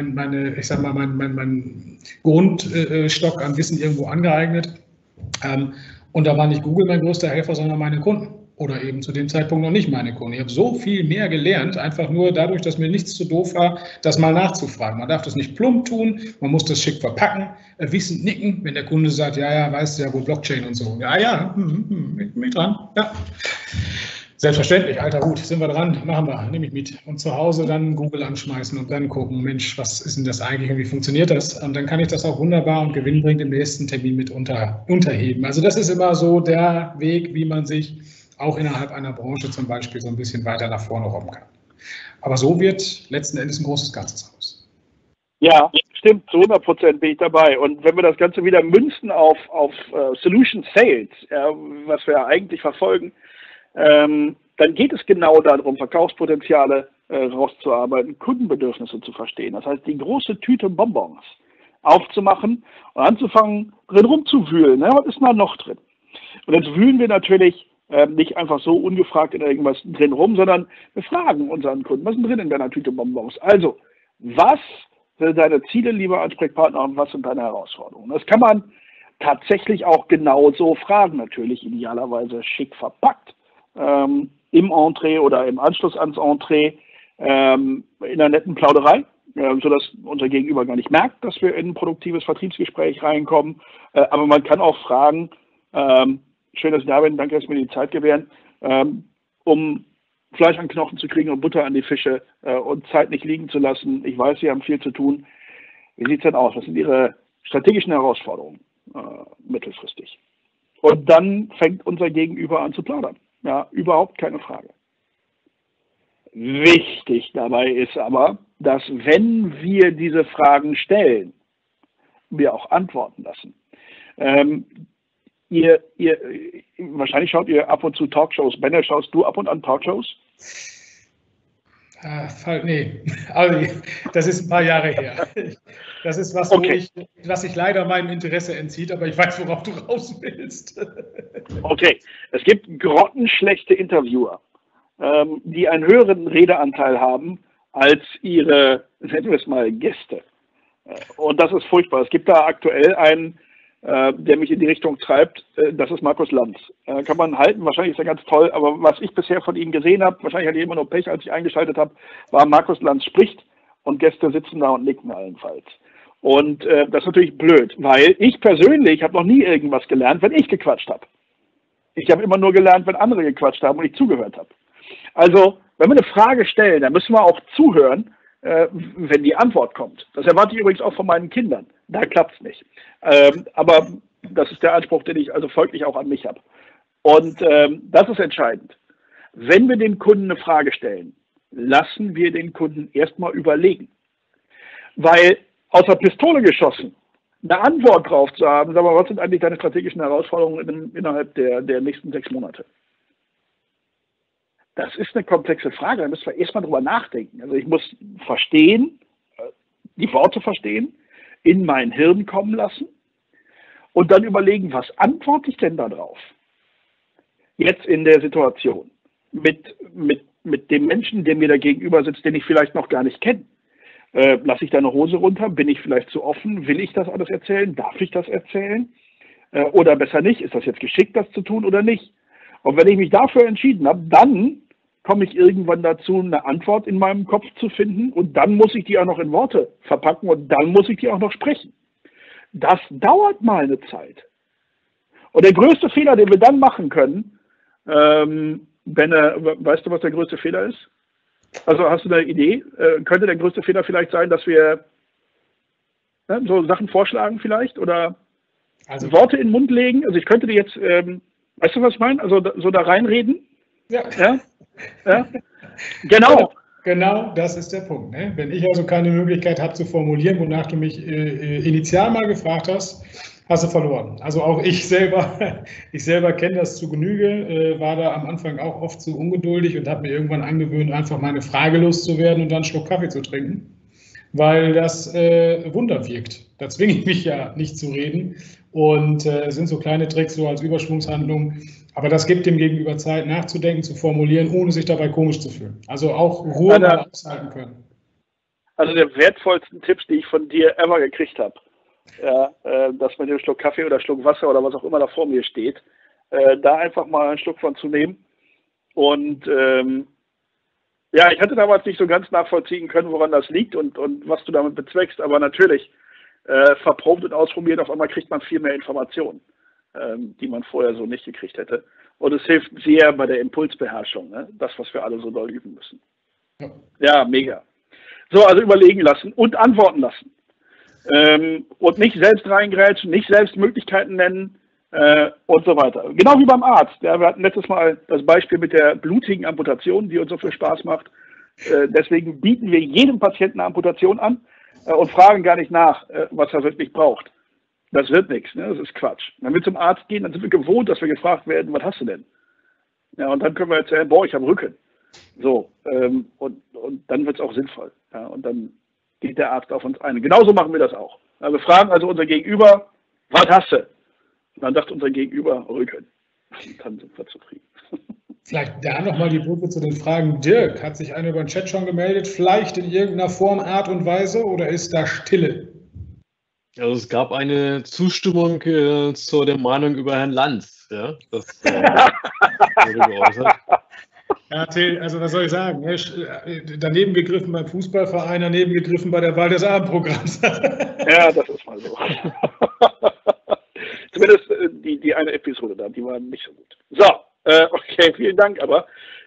Grundstock an Wissen irgendwo angeeignet. Und da war nicht Google mein größter Helfer, sondern meine Kunden. Oder eben zu dem Zeitpunkt noch nicht meine Kunden. Ich habe so viel mehr gelernt, einfach nur dadurch, dass mir nichts zu doof war, das mal nachzufragen. Man darf das nicht plump tun, man muss das schick verpacken, wissend nicken, wenn der Kunde sagt, ja, weißt du ja wohl Blockchain und so. Ja, mit dran, ja. Selbstverständlich, alter Hut, sind wir dran, machen wir, nehme ich mit. Und zu Hause dann Google anschmeißen und dann gucken, Mensch, was ist denn das eigentlich und wie funktioniert das? Und dann kann ich das auch wunderbar und gewinnbringend im nächsten Termin mit unterheben. Also das ist immer so der Weg, wie man sich auch innerhalb einer Branche zum Beispiel so ein bisschen weiter nach vorne robben kann. Aber so wird letzten Endes ein großes Ganzes raus. Ja, stimmt, zu 100% bin ich dabei. Und wenn wir das Ganze wieder münzen auf Solution Sales, was wir ja eigentlich verfolgen, dann geht es genau darum, Verkaufspotenziale rauszuarbeiten, Kundenbedürfnisse zu verstehen. Das heißt, die große Tüte Bonbons aufzumachen und anzufangen, drin rumzuwühlen. Was ist da noch drin? Und jetzt wühlen wir natürlich nicht einfach so ungefragt in irgendwas drin rum, sondern wir fragen unseren Kunden, was ist drin in deiner Tüte Bonbons? Also, was sind deine Ziele, lieber Ansprechpartner, und was sind deine Herausforderungen? Das kann man tatsächlich auch genauso fragen, natürlich idealerweise schick verpackt, im Entree oder im Anschluss ans Entree, in einer netten Plauderei, sodass unser Gegenüber gar nicht merkt, dass wir in ein produktives Vertriebsgespräch reinkommen. Aber man kann auch fragen, schön, dass ich da bin, danke, dass Sie mir die Zeit gewähren, um Fleisch an Knochen zu kriegen und Butter an die Fische und Zeit nicht liegen zu lassen. Ich weiß, Sie haben viel zu tun. Wie sieht es denn aus? Was sind Ihre strategischen Herausforderungen mittelfristig? Und dann fängt unser Gegenüber an zu plaudern. Ja, überhaupt keine Frage. Wichtig dabei ist aber, dass wenn wir diese Fragen stellen, wir auch antworten lassen. Wahrscheinlich schaut ihr ab und zu Talkshows. Benne, schaust du ab und an Talkshows? Nee, also das ist ein paar Jahre her. Das ist was, okay, was sich leider meinem Interesse entzieht, aber ich weiß, worauf du raus willst. Okay, es gibt grottenschlechte Interviewer, die einen höheren Redeanteil haben als ihre, nennen wir es mal, Gäste. Und das ist furchtbar. Es gibt da aktuell einen, der mich in die Richtung treibt, das ist Markus Lanz. Kann man halten, wahrscheinlich ist er ganz toll, aber was ich bisher von ihm gesehen habe, wahrscheinlich hatte ich immer nur Pech, als ich eingeschaltet habe, war Markus Lanz spricht und Gäste sitzen da und nicken allenfalls. Und das ist natürlich blöd, weil ich persönlich habe noch nie irgendwas gelernt, wenn ich gequatscht habe. Ich habe immer nur gelernt, wenn andere gequatscht haben und ich zugehört habe. Also wenn wir eine Frage stellen, dann müssen wir auch zuhören, wenn die Antwort kommt. Das erwarte ich übrigens auch von meinen Kindern. Da klappt es nicht. Aber das ist der Anspruch, den ich also folglich auch an mich habe. Und das ist entscheidend. Wenn wir dem Kunden eine Frage stellen, lassen wir den Kunden erstmal überlegen. Weil aus der Pistole geschossen, eine Antwort drauf zu haben, sag mal, was sind eigentlich deine strategischen Herausforderungen innerhalb der nächsten 6 Monate? Das ist eine komplexe Frage, da müssen wir erstmal drüber nachdenken. Also ich muss verstehen, die Worte verstehen, in mein Hirn kommen lassen und dann überlegen, was antworte ich denn da drauf? Jetzt in der Situation mit dem Menschen, der mir da gegenüber sitzt, den ich vielleicht noch gar nicht kenne. Lasse ich da eine Hose runter? Bin ich vielleicht zu offen? Will ich das alles erzählen? Darf ich das erzählen? Oder besser nicht? Ist das jetzt geschickt, das zu tun oder nicht? Und wenn ich mich dafür entschieden habe, dann komme ich irgendwann dazu, eine Antwort in meinem Kopf zu finden und dann muss ich die auch noch in Worte verpacken und dann muss ich die auch noch sprechen. Das dauert mal eine Zeit. Und der größte Fehler, den wir dann machen können, weißt du, was der größte Fehler ist? Also hast du eine Idee? Könnte der größte Fehler vielleicht sein, dass wir so Sachen vorschlagen vielleicht oder Worte in den Mund legen? Also ich könnte dir jetzt, weißt du, was ich meine? Also so da reinreden? Ja. Ja? Genau. Genau, das ist der Punkt. Ne? Wenn ich also keine Möglichkeit habe zu formulieren, wonach du mich initial mal gefragt hast, hast du verloren. Also auch ich selber kenne das zu Genüge, war da am Anfang auch oft zu ungeduldig und habe mir irgendwann angewöhnt, einfach meine Frage loszuwerden und dann einen Schluck Kaffee zu trinken, weil das Wunder wirkt. Da zwinge ich mich ja nicht zu reden und sind so kleine Tricks so als Überschwungshandlung. Aber das gibt dem Gegenüber Zeit, nachzudenken, zu formulieren, ohne sich dabei komisch zu fühlen. Also auch Ruhe mal aushalten können. Also der wertvollsten Tipps, die ich von dir ever gekriegt habe, ja, dass man den Schluck Kaffee oder Schluck Wasser oder was auch immer da vor mir steht, da einfach mal einen Schluck von zu nehmen. Und ja, ich hatte damals nicht so ganz nachvollziehen können, woran das liegt und was du damit bezweckst, aber natürlich, verprobt und ausprobiert, auf einmal kriegt man viel mehr Informationen, die man vorher so nicht gekriegt hätte. Und es hilft sehr bei der Impulsbeherrschung, ne? Das, was wir alle so doll üben müssen. Ja, mega. So, also überlegen lassen und antworten lassen. Und nicht selbst reingrätschen, nicht selbst Möglichkeiten nennen und so weiter. Genau wie beim Arzt. Ja, wir hatten letztes Mal das Beispiel mit der blutigen Amputation, die uns so viel Spaß macht. Deswegen bieten wir jedem Patienten eine Amputation an und fragen gar nicht nach, was er wirklich braucht. Das wird nichts, ne? Das ist Quatsch. Wenn wir zum Arzt gehen, dann sind wir gewohnt, dass wir gefragt werden, was hast du denn? Ja, und dann können wir erzählen, boah, ich habe Rücken. So, und dann wird es auch sinnvoll. Ja, und dann geht der Arzt auf uns ein. Genauso machen wir das auch. Ja, wir fragen also unser Gegenüber, was hast du? Und dann sagt unser Gegenüber, Rücken. Und dann sind wir zufrieden. Vielleicht da nochmal die Brücke zu den Fragen. Dirk, hat sich einer über den Chat schon gemeldet? Vielleicht in irgendeiner Form, Art und Weise oder ist da Stille? Also es gab eine Zustimmung zu der Meinung über Herrn Lanz. Ja? Das wurde geäußert. Ja, Till, also was soll ich sagen? Daneben gegriffen beim Fußballverein, daneben gegriffen bei der Wahl des Abendprogramms. Ja, das ist mal so. Zumindest die eine Episode da, die war nicht so gut. So, okay, vielen Dank, aber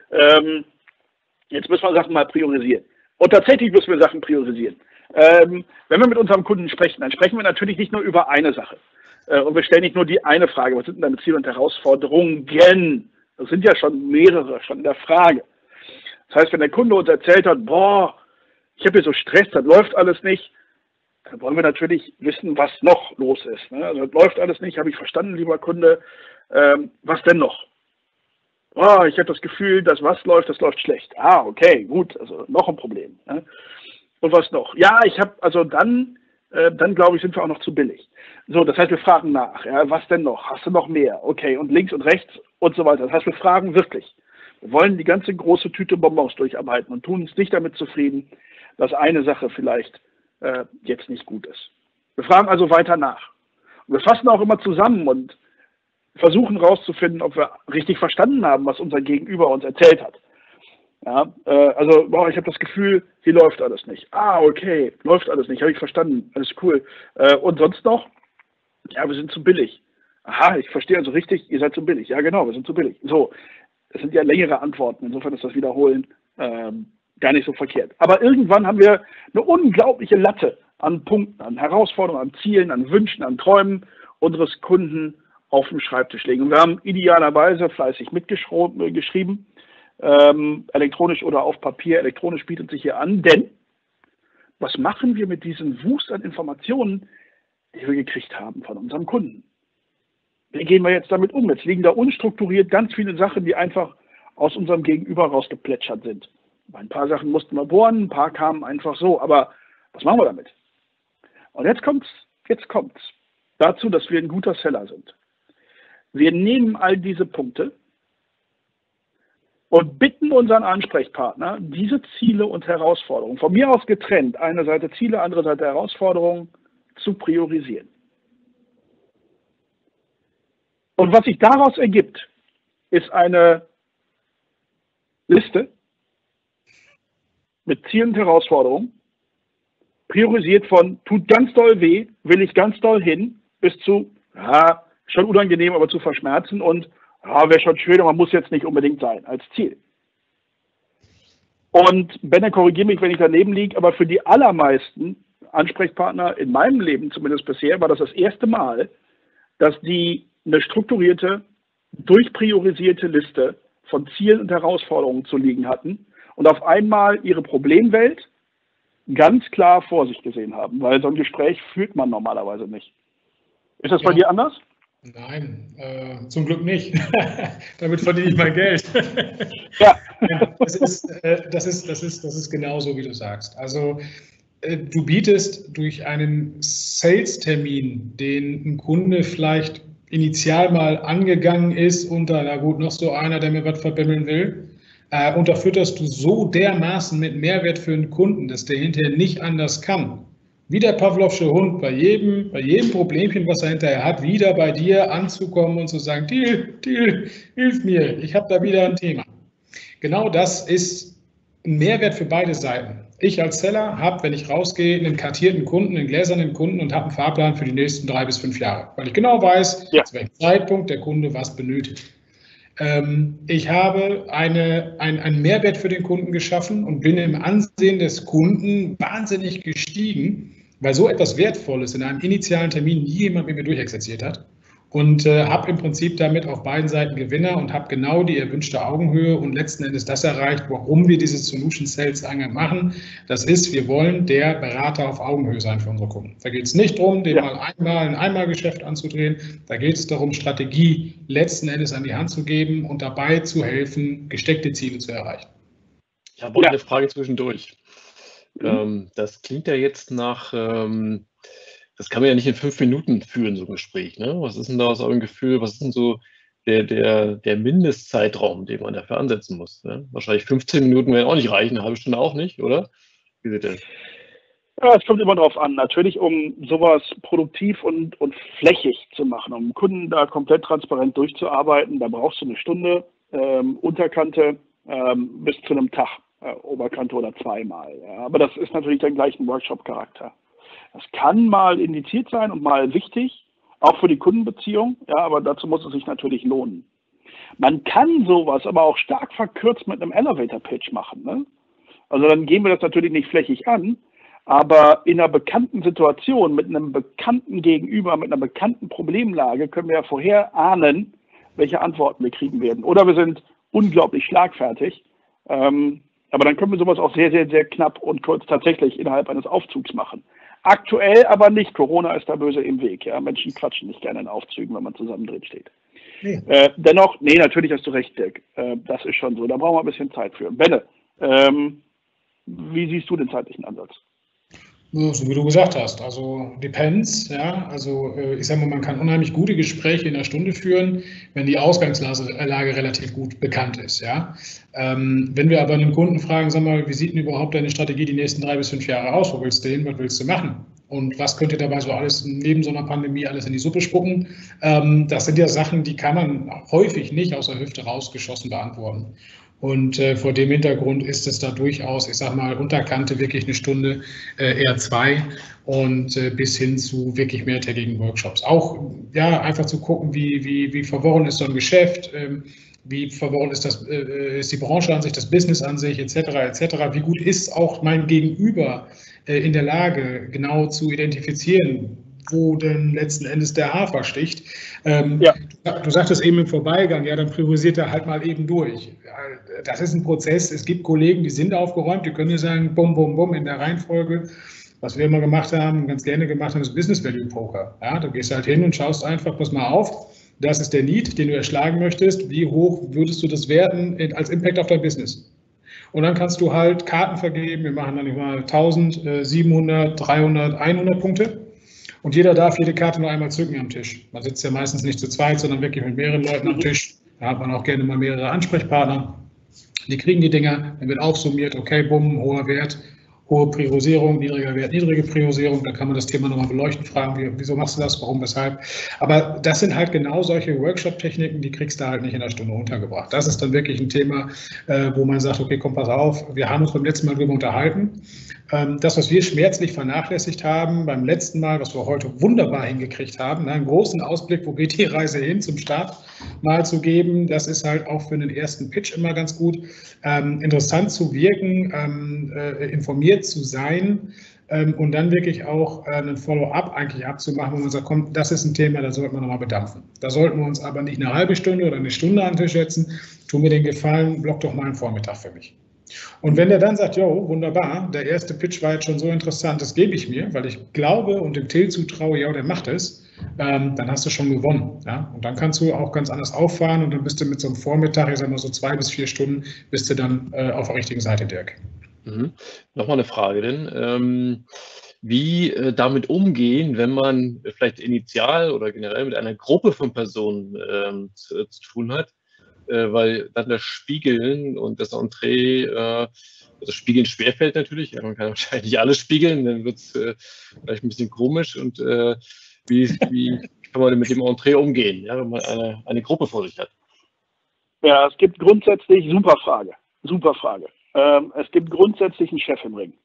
jetzt müssen wir Sachen mal priorisieren. Und tatsächlich müssen wir Sachen priorisieren. Wenn wir mit unserem Kunden sprechen, dann sprechen wir natürlich nicht nur über eine Sache. Und wir stellen nicht nur die eine Frage, was sind denn deine Ziele und Herausforderungen? Das sind ja schon mehrere, schon in der Frage. Das heißt, wenn der Kunde uns erzählt hat, boah, ich habe hier so Stress, das läuft alles nicht, dann wollen wir natürlich wissen, was noch los ist. Ne? Also das läuft alles nicht, habe ich verstanden, lieber Kunde. Was denn noch? Oh, ich habe das Gefühl, dass was läuft, das läuft schlecht. Ah, okay, gut, also noch ein Problem. Ne? Und was noch? Ja, ich habe, also dann glaube ich, sind wir auch noch zu billig. So, das heißt, wir fragen nach. Ja, was denn noch? Hast du noch mehr? Okay, und links und rechts und so weiter. Das heißt, wir fragen wirklich. Wir wollen die ganze große Tüte Bonbons durcharbeiten und tun uns nicht damit zufrieden, dass eine Sache vielleicht jetzt nicht gut ist. Wir fragen also weiter nach. Und wir fassen auch immer zusammen und versuchen herauszufinden, ob wir richtig verstanden haben, was unser Gegenüber uns erzählt hat. Ja, also, boah, ich habe das Gefühl, hier läuft alles nicht. Ah, okay, läuft alles nicht, habe ich verstanden, alles cool. Und sonst noch? Ja, wir sind zu billig. Aha, ich verstehe also richtig, ihr seid zu billig. Ja, genau, wir sind zu billig. So, das sind ja längere Antworten, insofern ist das Wiederholen gar nicht so verkehrt. Aber irgendwann haben wir eine unglaubliche Latte an Punkten, an Herausforderungen, an Zielen, an Wünschen, an Träumen unseres Kunden auf dem Schreibtisch liegen. Und wir haben idealerweise fleißig mitgeschrieben, elektronisch oder auf Papier. Elektronisch bietet sich hier an, denn was machen wir mit diesem Wust an Informationen, die wir gekriegt haben von unserem Kunden? Wie gehen wir jetzt damit um? Jetzt liegen da unstrukturiert ganz viele Sachen, die einfach aus unserem Gegenüber rausgeplätschert sind. Bei ein paar Sachen mussten wir bohren, ein paar kamen einfach so. Aber was machen wir damit? Und jetzt kommt's dazu, dass wir ein guter Seller sind. Wir nehmen all diese Punkte und bitten unseren Ansprechpartner, diese Ziele und Herausforderungen, von mir aus getrennt, eine Seite Ziele, andere Seite Herausforderungen, zu priorisieren. Und was sich daraus ergibt, ist eine Liste mit Zielen und Herausforderungen, priorisiert von tut ganz doll weh, will ich ganz doll hin, bis zu, ja, schon unangenehm, aber zu verschmerzen und ja, wäre schon schön, aber muss jetzt nicht unbedingt sein, als Ziel. Und Benne, korrigiere mich, wenn ich daneben liege, aber für die allermeisten Ansprechpartner in meinem Leben, zumindest bisher, war das erste Mal, dass die eine strukturierte, durchpriorisierte Liste von Zielen und Herausforderungen zu liegen hatten und auf einmal ihre Problemwelt ganz klar vor sich gesehen haben, weil so ein Gespräch führt man normalerweise nicht. Ist das bei dir anders? Nein, zum Glück nicht. Damit verdiene ich mein Geld. Ja. Das ist genauso, wie du sagst. Also du bietest durch einen Sales-Termin, den ein Kunde vielleicht initial mal angegangen ist unter, na gut, noch so einer, der mir was verbimmeln will, unterfütterst du so dermaßen mit Mehrwert für den Kunden, dass der hinterher nicht anders kann. Wie der Pavlovsche Hund bei jedem Problemchen, was er hinterher hat, wieder bei dir anzukommen und zu sagen, Till, hilf mir, ich habe da wieder ein Thema. Genau das ist ein Mehrwert für beide Seiten. Ich als Seller habe, wenn ich rausgehe, einen kartierten Kunden, einen gläsernen Kunden und habe einen Fahrplan für die nächsten 3 bis 5 Jahre, weil ich genau weiß, zu welchem Zeitpunkt der Kunde was benötigt. Ich habe einen Mehrwert für den Kunden geschaffen und bin im Ansehen des Kunden wahnsinnig gestiegen, weil so etwas Wertvolles in einem initialen Termin nie jemand mit mir durchexerziert hat. Und habe im Prinzip damit auf beiden Seiten Gewinner und habe genau die erwünschte Augenhöhe und letzten Endes das erreicht, warum wir diese Solution Sales Eingang machen. Das ist, wir wollen der Berater auf Augenhöhe sein für unsere Kunden. Da geht es nicht darum, den mal ein Einmalgeschäft anzudrehen. Da geht es darum, Strategie letzten Endes an die Hand zu geben und dabei zu helfen, gesteckte Ziele zu erreichen. Ich habe auch eine Frage zwischendurch. Das klingt ja jetzt nach... Das kann man ja nicht in 5 Minuten führen, so ein Gespräch. Ne? Was ist denn da aus eurem Gefühl, was ist denn so der Mindestzeitraum, den man dafür ansetzen muss? Ne? Wahrscheinlich 15 Minuten werden auch nicht reichen, eine halbe Stunde auch nicht, oder? Wie seht ihr das? Ja, es kommt immer darauf an. Natürlich, um sowas produktiv und flächig zu machen, um Kunden da komplett transparent durchzuarbeiten, da brauchst du eine Stunde, Unterkante bis zu einem Tag, Oberkante oder 2-mal. Ja. Aber das ist natürlich dann gleich ein Workshop-Charakter. Das kann mal indiziert sein und mal wichtig, auch für die Kundenbeziehung, ja, aber dazu muss es sich natürlich lohnen. Man kann sowas aber auch stark verkürzt mit einem Elevator-Pitch machen. Ne? Also dann gehen wir das natürlich nicht flächig an, aber in einer bekannten Situation, mit einem bekannten Gegenüber, mit einer bekannten Problemlage können wir ja vorher ahnen, welche Antworten wir kriegen werden. Oder wir sind unglaublich schlagfertig, aber dann können wir sowas auch sehr, sehr, sehr knapp und kurz tatsächlich innerhalb eines Aufzugs machen. Aktuell aber nicht. Corona ist da böse im Weg. Ja? Menschen quatschen nicht gerne in Aufzügen, wenn man zusammen drin steht. Nee. Dennoch, nee, natürlich hast du recht, Dirk. Das ist schon so. Da brauchen wir ein bisschen Zeit für. Benne, wie siehst du den zeitlichen Ansatz? So wie du gesagt hast, also depends, ja, also ich sage mal, man kann unheimlich gute Gespräche in einer Stunde führen, wenn die Ausgangslage relativ gut bekannt ist, ja. Wenn wir aber einen Kunden fragen, sag mal, wie sieht denn überhaupt deine Strategie die nächsten 3 bis 5 Jahre aus, wo willst du hin, was willst du machen? Und was könnt ihr dabei so alles neben so einer Pandemie alles in die Suppe spucken? Das sind ja Sachen, die kann man häufig nicht aus der Hüfte rausgeschossen beantworten. Und vor dem Hintergrund ist es da durchaus, ich sage mal, Unterkante wirklich eine Stunde, eher 2 und bis hin zu wirklich mehrtägigen Workshops. Auch ja, einfach zu gucken, wie verworren ist so ein Geschäft, wie verworren ist die Branche an sich, das Business an sich, etc., etc. Wie gut ist auch mein Gegenüber in der Lage, genau zu identifizieren, wo denn letzten Endes der Hafer sticht. Ja. Du sagtest eben im Vorbeigang, ja, dann priorisiert er halt mal eben durch. Das ist ein Prozess. Es gibt Kollegen, die sind aufgeräumt, die können dir sagen, bum, bum, bum, in der Reihenfolge. Was wir immer gemacht haben, ganz gerne gemacht haben, ist Business Value Poker. Ja, du gehst halt hin und schaust einfach, pass mal auf, das ist der Need, den du erschlagen möchtest. Wie hoch würdest du das werten als Impact auf dein Business? Und dann kannst du halt Karten vergeben. Wir machen dann mal 1000, 700, 300, 100 Punkte. Und jeder darf jede Karte nur einmal zücken am Tisch. Man sitzt ja meistens nicht zu zweit, sondern wirklich mit mehreren Leuten am Tisch. Da hat man auch gerne mal mehrere Ansprechpartner. Die kriegen die Dinger, dann wird aufsummiert, okay, bumm, hoher Wert, hohe Priorisierung, niedriger Wert, niedrige Priorisierung. Da kann man das Thema nochmal beleuchten, fragen, wieso machst du das, warum, weshalb. Aber das sind halt genau solche Workshop-Techniken, die kriegst du halt nicht in einer Stunde untergebracht. Das ist dann wirklich ein Thema, wo man sagt, okay, komm, pass auf, wir haben uns beim letzten Mal darüber unterhalten. Das, was wir schmerzlich vernachlässigt haben beim letzten Mal, was wir heute wunderbar hingekriegt haben, einen großen Ausblick, wo geht die Reise hin, zum Start mal zu geben, das ist halt auch für einen ersten Pitch immer ganz gut. Interessant zu wirken, informiert zu sein und dann wirklich auch einen Follow-up eigentlich abzumachen, wo man sagt, komm, das ist ein Thema, da sollten wir nochmal bedampfen. Da sollten wir uns aber nicht eine halbe Stunde oder eine Stunde an den Tisch setzen. Tu mir den Gefallen, block doch mal einen Vormittag für mich. Und wenn der dann sagt, jo, wunderbar, der erste Pitch war jetzt schon so interessant, das gebe ich mir, weil ich glaube und dem Till zutraue, ja, der macht es, dann hast du schon gewonnen. Ja? Und dann kannst du auch ganz anders auffahren und dann bist du mit so einem Vormittag, ich sag mal so 2 bis 4 Stunden, bist du dann auf der richtigen Seite, Dirk. Nochmal eine Frage denn. Wie damit umgehen, wenn man vielleicht initial oder generell mit einer Gruppe von Personen zu tun hat? Weil dann das Spiegeln und das Entree, das Spiegeln schwerfällt natürlich. Ja, man kann wahrscheinlich nicht alles spiegeln, dann wird es vielleicht ein bisschen komisch. Und wie kann man mit dem Entree umgehen, ja, wenn man eine Gruppe vor sich hat? Ja, es gibt grundsätzlich, super Frage. Es gibt grundsätzlich einen Chef im Ring.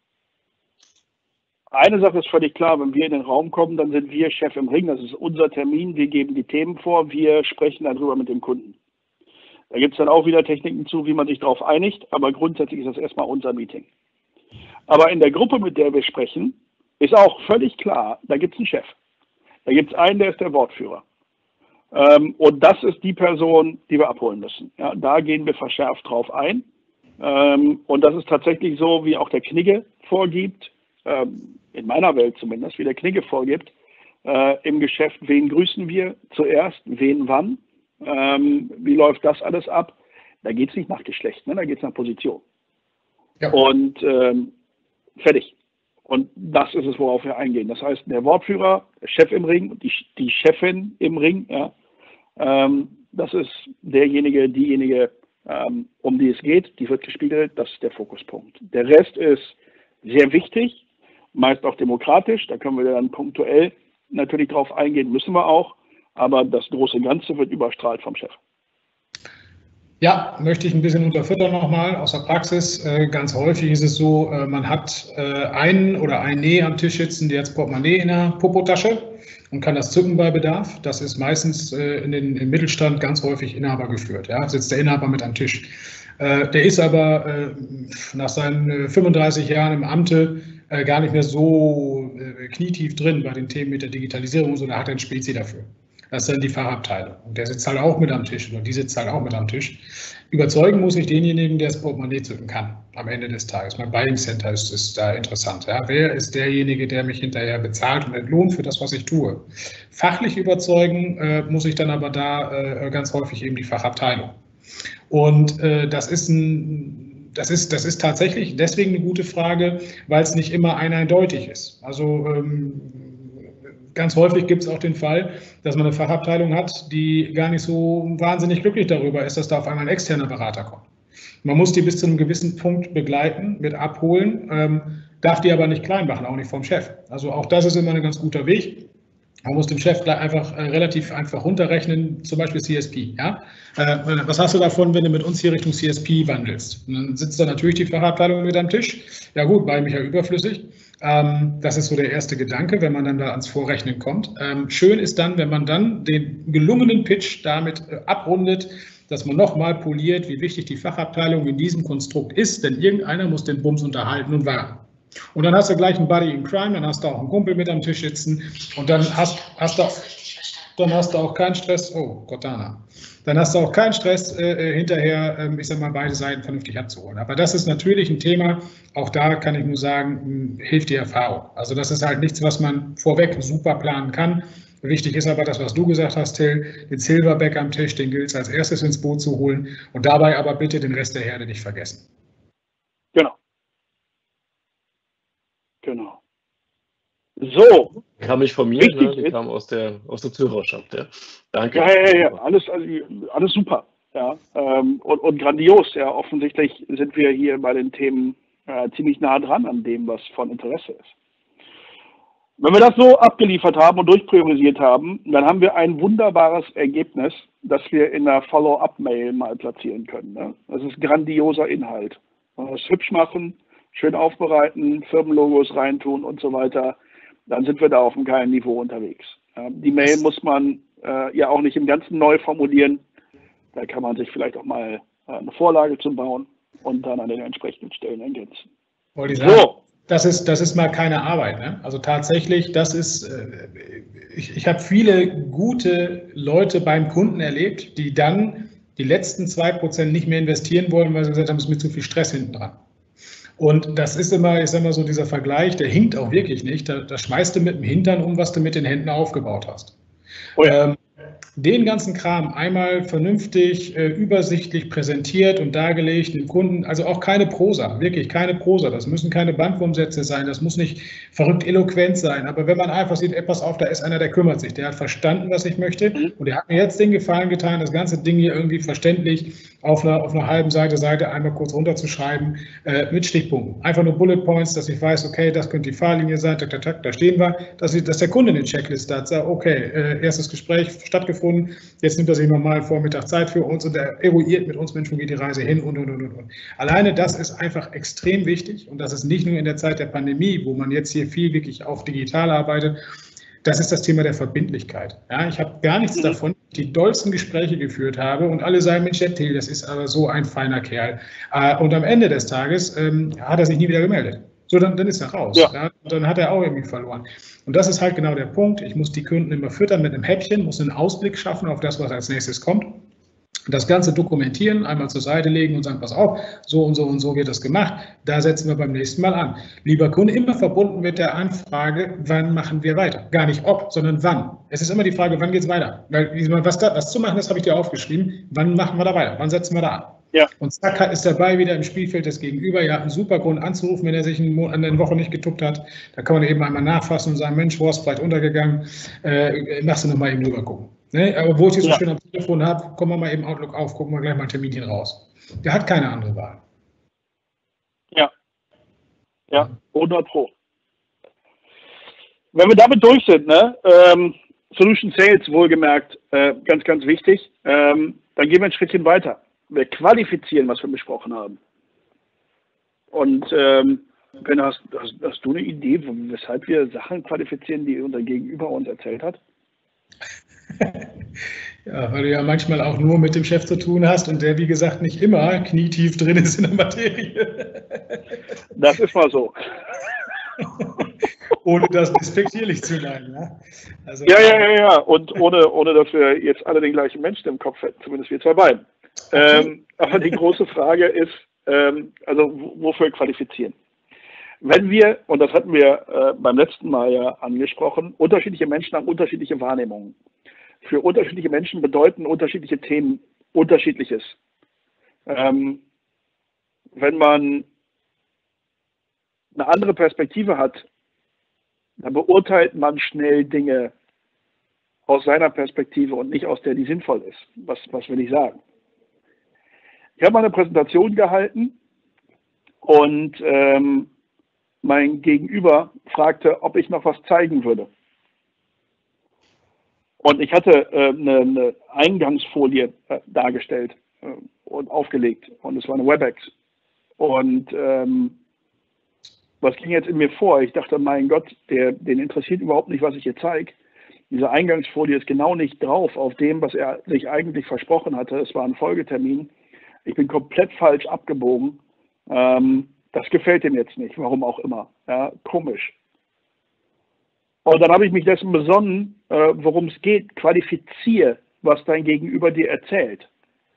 Eine Sache ist völlig klar, wenn wir in den Raum kommen, dann sind wir Chef im Ring, das ist unser Termin, wir geben die Themen vor, wir sprechen darüber mit dem Kunden. Da gibt es dann auch wieder Techniken zu, wie man sich darauf einigt, aber grundsätzlich ist das erstmal unser Meeting. Aber in der Gruppe, mit der wir sprechen, ist auch völlig klar, da gibt es einen Chef. Da gibt es einen, der ist der Wortführer. Und das ist die Person, die wir abholen müssen. Ja, da gehen wir verschärft drauf ein. Und das ist tatsächlich so, wie auch der Knigge vorgibt, in meiner Welt zumindest, wie der Knigge vorgibt, im Geschäft, wen grüßen wir zuerst, wen wann. Wie läuft das alles ab? Da geht es nicht nach Geschlecht, ne? Da geht es nach Position. Ja. Und fertig. Und das ist es, worauf wir eingehen. Das heißt, der Wortführer, der Chef im Ring, die Chefin im Ring, ja, das ist derjenige, diejenige, um die es geht, die wird gespiegelt, das ist der Fokuspunkt. Der Rest ist sehr wichtig, meist auch demokratisch, da können wir dann punktuell natürlich drauf eingehen, müssen wir auch. Aber das große Ganze wird überstrahlt vom Chef. Ja, möchte ich ein bisschen unterfüttern nochmal aus der Praxis. Ganz häufig ist es so, man hat einen oder eine am Tisch sitzen, die hat das Portemonnaie in der Popotasche und kann das zücken bei Bedarf. Das ist meistens im Mittelstand ganz häufig Inhaber geführt. Ja, sitzt der Inhaber mit am Tisch. Der ist aber nach seinen 35 Jahren im Amte gar nicht mehr so knietief drin bei den Themen mit der Digitalisierung und so, da hat er ein Spezi dafür. Das ist dann die Fachabteilung. Und der sitzt halt auch mit am Tisch oder die sitzt halt auch mit am Tisch. Überzeugen muss ich denjenigen, der das Portemonnaie zücken kann am Ende des Tages. Mein Buying Center ist da interessant. Ja. Wer ist derjenige, der mich hinterher bezahlt und entlohnt für das, was ich tue? Fachlich überzeugen muss ich dann aber da ganz häufig eben die Fachabteilung. Und das ist tatsächlich deswegen eine gute Frage, weil es nicht immer eindeutig ist. Also ganz häufig gibt es auch den Fall, dass man eine Fachabteilung hat, die gar nicht so wahnsinnig glücklich darüber ist, dass da auf einmal ein externer Berater kommt. Man muss die bis zu einem gewissen Punkt begleiten, mit abholen, darf die aber nicht klein machen, auch nicht vom Chef. Also auch das ist immer ein ganz guter Weg. Man muss dem Chef einfach relativ einfach runterrechnen, zum Beispiel CSP. Ja? Was hast du davon, wenn du mit uns hier Richtung CSP wandelst? Und dann sitzt da natürlich die Fachabteilung mit am Tisch. Ja gut, war mich ja überflüssig. Das ist so der erste Gedanke, wenn man dann da ans Vorrechnen kommt. Schön ist dann, wenn man dann den gelungenen Pitch damit abrundet, dass man nochmal poliert, wie wichtig die Fachabteilung in diesem Konstrukt ist, denn irgendeiner muss den Bums unterhalten und wahren. Und dann hast du gleich einen Buddy in Crime, dann hast du auch einen Kumpel mit am Tisch sitzen und dann hast du auch keinen Stress, oh Cortana, dann hast du auch keinen Stress hinterher, ich sag mal, beide Seiten vernünftig abzuholen. Aber das ist natürlich ein Thema, auch da kann ich nur sagen, hilft die Erfahrung. Also das ist halt nichts, was man vorweg super planen kann. Wichtig ist aber das, was du gesagt hast, Till, den Silverback am Tisch, den gilt es als erstes ins Boot zu holen und dabei aber bitte den Rest der Herde nicht vergessen. Genau. So. Kam nicht von mir, ne? Die kam aus der Zuhörerschaft. Ja. Danke. Ja. Alles super. Ja. Und grandios. Ja. Offensichtlich sind wir hier bei den Themen ziemlich nah dran an dem, was von Interesse ist. Wenn wir das so abgeliefert haben und durchpriorisiert haben, dann haben wir ein wunderbares Ergebnis, das wir in der Follow-up-Mail mal platzieren können. Ne? Das ist grandioser Inhalt. Das hübsch machen, schön aufbereiten, Firmenlogos reintun und so weiter, dann sind wir da auf einem geilen Niveau unterwegs. Die Mail muss man ja auch nicht im Ganzen neu formulieren. Da kann man sich vielleicht auch mal eine Vorlage zu bauen und dann an den entsprechenden Stellen ergänzen. Wollte ich sagen, das ist mal keine Arbeit. Ne? Also tatsächlich, das ist, ich habe viele gute Leute beim Kunden erlebt, die dann die letzten 2% nicht mehr investieren wollen, weil sie gesagt haben, es ist mit zu viel Stress hinten dran. Und das ist immer, ich sag mal so, dieser Vergleich, der hinkt auch wirklich nicht. Da schmeißt du mit dem Hintern um, was du mit den Händen aufgebaut hast. Oh ja. Den ganzen Kram einmal vernünftig, übersichtlich präsentiert und dargelegt dem Kunden, also auch keine Prosa, wirklich keine Prosa. Das müssen keine Bandwurmsätze sein, das muss nicht verrückt eloquent sein. Aber wenn man einfach sieht, pass auf, da ist einer, der kümmert sich, der hat verstanden, was ich möchte und der hat mir jetzt den Gefallen getan, das ganze Ding hier irgendwie verständlich auf einer halben Seite einmal kurz runterzuschreiben mit Stichpunkten. Einfach nur Bullet Points, dass ich weiß, okay, das könnte die Fahrlinie sein, tak, tak, tak, da stehen wir, dass der Kunde eine Checkliste hat, sagt, okay, erstes Gespräch stattgefunden, jetzt nimmt er sich nochmal Vormittag Zeit für uns und er eruiert mit uns, Mensch, wo geht die Reise hin und. Alleine das ist einfach extrem wichtig und das ist nicht nur in der Zeit der Pandemie, wo man jetzt hier viel wirklich auch digital arbeitet. Das ist das Thema der Verbindlichkeit. Ja, ich habe gar nichts davon, die dollsten Gespräche geführt habe und alle sagen, Mensch, der Till, das ist aber so ein feiner Kerl. Und am Ende des Tages hat er sich nie wieder gemeldet. So, dann ist er raus. Ja. Ja, dann hat er auch irgendwie verloren. Und das ist halt genau der Punkt. Ich muss die Kunden immer füttern mit einem Häppchen, muss einen Ausblick schaffen auf das, was als nächstes kommt. Das Ganze dokumentieren, einmal zur Seite legen und sagen, pass auf, so und so wird das gemacht. Da setzen wir beim nächsten Mal an. Lieber Kunde, immer verbunden mit der Anfrage, wann machen wir weiter? Gar nicht ob, sondern wann. Es ist immer die Frage, wann geht es weiter? Weil was zu machen ist, habe ich dir aufgeschrieben. Wann machen wir da weiter? Wann setzen wir da an? Ja. Und zack, ist dabei wieder im Spielfeld des Gegenüber. Ihr habt einen super Grund anzurufen, wenn er sich eine Woche nicht getuppt hat. Da kann man eben einmal nachfassen und sagen, Mensch, wo ist vielleicht untergegangen? Machst du nochmal eben drüber gucken. Ne? Aber wo ich jetzt so schön am Telefon habe, kommen wir mal eben Outlook auf, gucken wir gleich mal ein Terminchen raus. Der hat keine andere Wahl. Ja, 100%. Wenn wir damit durch sind, ne? Solution Sales wohlgemerkt, ganz, ganz wichtig, dann gehen wir ein Schrittchen weiter. Wir qualifizieren, was wir besprochen haben. Und Ben, hast du eine Idee, weshalb wir Sachen qualifizieren, die unser Gegenüber uns erzählt hat? Ja, weil du ja manchmal auch nur mit dem Chef zu tun hast und der, wie gesagt, nicht immer knietief drin ist in der Materie. Das ist mal so. Ohne das despektierlich zu sein. Ja? Also, ja. Und ohne, dass wir jetzt alle den gleichen Menschen im Kopf hätten, zumindest wir zwei beiden. Aber die große Frage ist, also wofür qualifizieren? Wenn wir, und das hatten wir beim letzten Mal ja angesprochen, unterschiedliche Menschen haben unterschiedliche Wahrnehmungen. Für unterschiedliche Menschen bedeuten unterschiedliche Themen Unterschiedliches. Wenn man eine andere Perspektive hat, dann beurteilt man schnell Dinge aus seiner Perspektive und nicht aus der, die sinnvoll ist. Was will ich sagen? Ich habe mal eine Präsentation gehalten und mein Gegenüber fragte, ob ich noch was zeigen würde. Und ich hatte eine Eingangsfolie dargestellt und aufgelegt. Und es war eine WebEx. Und was ging jetzt in mir vor? Ich dachte, mein Gott, den interessiert überhaupt nicht, was ich hier zeige. Diese Eingangsfolie ist genau nicht drauf auf dem, was er sich eigentlich versprochen hatte. Es war ein Folgetermin. Ich bin komplett falsch abgebogen. Das gefällt ihm jetzt nicht, warum auch immer. Ja, komisch. Und dann habe ich mich dessen besonnen, worum es geht. Qualifiziere, was dein Gegenüber dir erzählt.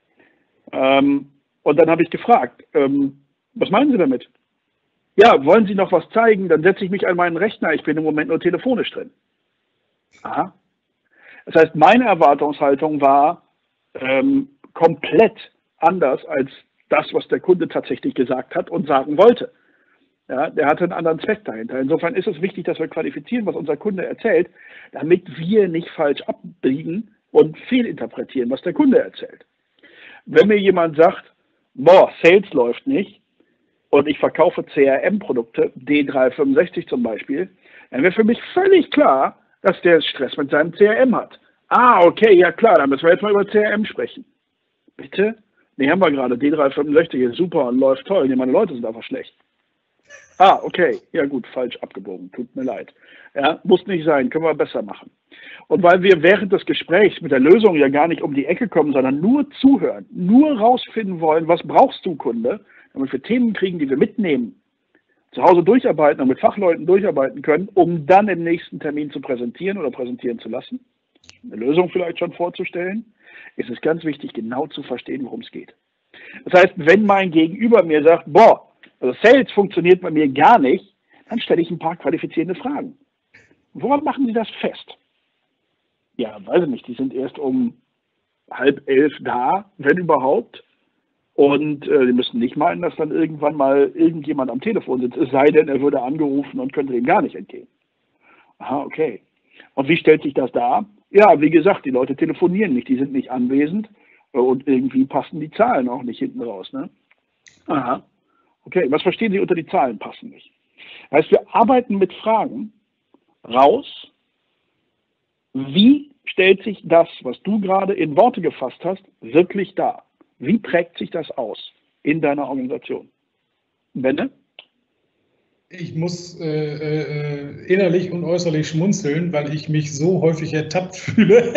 Und dann habe ich gefragt, was meinen Sie damit? Ja, wollen Sie noch was zeigen? Dann setze ich mich an meinen Rechner. Ich bin im Moment nur telefonisch drin. Aha. Das heißt, meine Erwartungshaltung war komplett anders als das, was der Kunde tatsächlich gesagt hat und sagen wollte. Ja, der hatte einen anderen Zweck dahinter. Insofern ist es wichtig, dass wir qualifizieren, was unser Kunde erzählt, damit wir nicht falsch abbiegen und fehlinterpretieren, was der Kunde erzählt. Wenn mir jemand sagt, boah, Sales läuft nicht und ich verkaufe CRM-Produkte, D365 zum Beispiel, dann wäre für mich völlig klar, dass der Stress mit seinem CRM hat. Ah, okay, ja klar, dann müssen wir jetzt mal über CRM sprechen. Bitte? Nee, haben wir gerade. D365 ist super und läuft toll. Nee, meine Leute sind einfach schlecht. Ah, okay. Ja gut, falsch abgebogen. Tut mir leid. Ja, muss nicht sein. Können wir besser machen. Und weil wir während des Gesprächs mit der Lösung ja gar nicht um die Ecke kommen, sondern nur zuhören, nur rausfinden wollen, was brauchst du, Kunde, damit wir Themen kriegen, die wir mitnehmen, zu Hause durcharbeiten und mit Fachleuten durcharbeiten können, um dann im nächsten Termin zu präsentieren oder präsentieren zu lassen, eine Lösung vielleicht schon vorzustellen, ist es ganz wichtig, genau zu verstehen, worum es geht. Das heißt, wenn mein Gegenüber mir sagt, boah, also Sales funktioniert bei mir gar nicht, dann stelle ich ein paar qualifizierende Fragen. Woran machen Sie das fest? Ja, weiß ich nicht, die sind erst um 10:30 da, wenn überhaupt. Und die müssen nicht meinen, dass dann irgendwann mal irgendjemand am Telefon sitzt, es sei denn, er würde angerufen und könnte dem gar nicht entgehen. Aha, okay. Und wie stellt sich das dar? Ja, wie gesagt, die Leute telefonieren nicht, die sind nicht anwesend und irgendwie passen die Zahlen auch nicht hinten raus. Ne? Aha. Okay, was verstehen Sie unter die Zahlen passen nicht? Das heißt, wir arbeiten mit Fragen raus, wie stellt sich das, was du gerade in Worte gefasst hast, wirklich dar? Wie prägt sich das aus in deiner Organisation? Benne? Ich muss innerlich und äußerlich schmunzeln, weil ich mich so häufig ertappt fühle.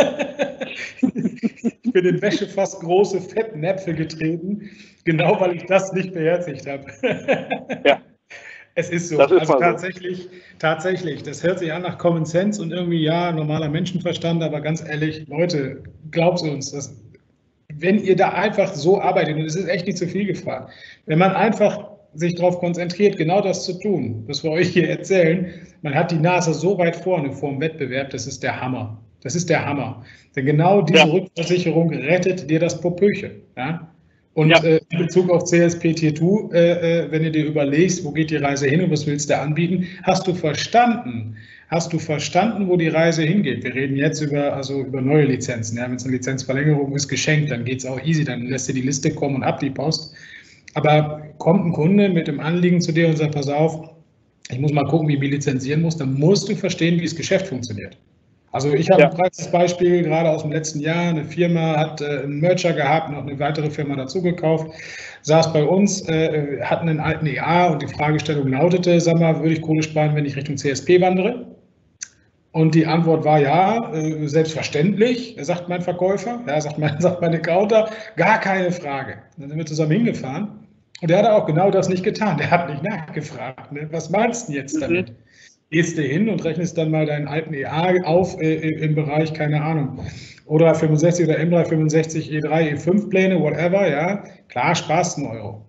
Ich bin in wäschefass große Fettnäpfe getreten, genau weil ich das nicht beherzigt habe. Ja. Es ist so. Also tatsächlich, das hört sich an nach Common Sense und irgendwie, ja, normaler Menschenverstand, aber ganz ehrlich, Leute, glaubt uns, wenn ihr da einfach so arbeitet, und es ist echt nicht zu viel gefragt, wenn man einfach sich darauf konzentriert, genau das zu tun, was wir euch hier erzählen, man hat die Nase so weit vorne vor dem Wettbewerb, das ist der Hammer. Das ist der Hammer. Denn genau diese Rückversicherung rettet dir das Popöchen. Ja? Und in Bezug auf CSP Tier 2, wenn du dir überlegst, wo geht die Reise hin und was willst du anbieten, hast du verstanden, wo die Reise hingeht? Wir reden jetzt über neue Lizenzen. Ja? Wenn es eine Lizenzverlängerung ist, geschenkt, dann geht es auch easy, dann lässt du die Liste kommen und ab die Post. Aber kommt ein Kunde mit dem Anliegen zu dir und sagt, pass auf, ich muss mal gucken, wie ich mich lizenzieren muss, dann musst du verstehen, wie das Geschäft funktioniert. Also ich habe ein Praxisbeispiel gerade aus dem letzten Jahr. Eine Firma hat einen Merger gehabt, noch eine weitere Firma dazu gekauft, saß bei uns, hatten einen alten EA und die Fragestellung lautete, sag mal, würde ich Kohle sparen, wenn ich Richtung CSP wandere? Und die Antwort war ja, selbstverständlich, sagt mein Verkäufer, sagt mein Accounter, gar keine Frage. Dann sind wir zusammen hingefahren und der hat auch genau das nicht getan. Der hat nicht nachgefragt. Ne? Was meinst du jetzt damit? Gehst du hin und rechnest dann mal deinen alten EA auf im Bereich, keine Ahnung, O365 oder M365, E3, E5 Pläne, whatever, ja, klar, sparst einen Euro.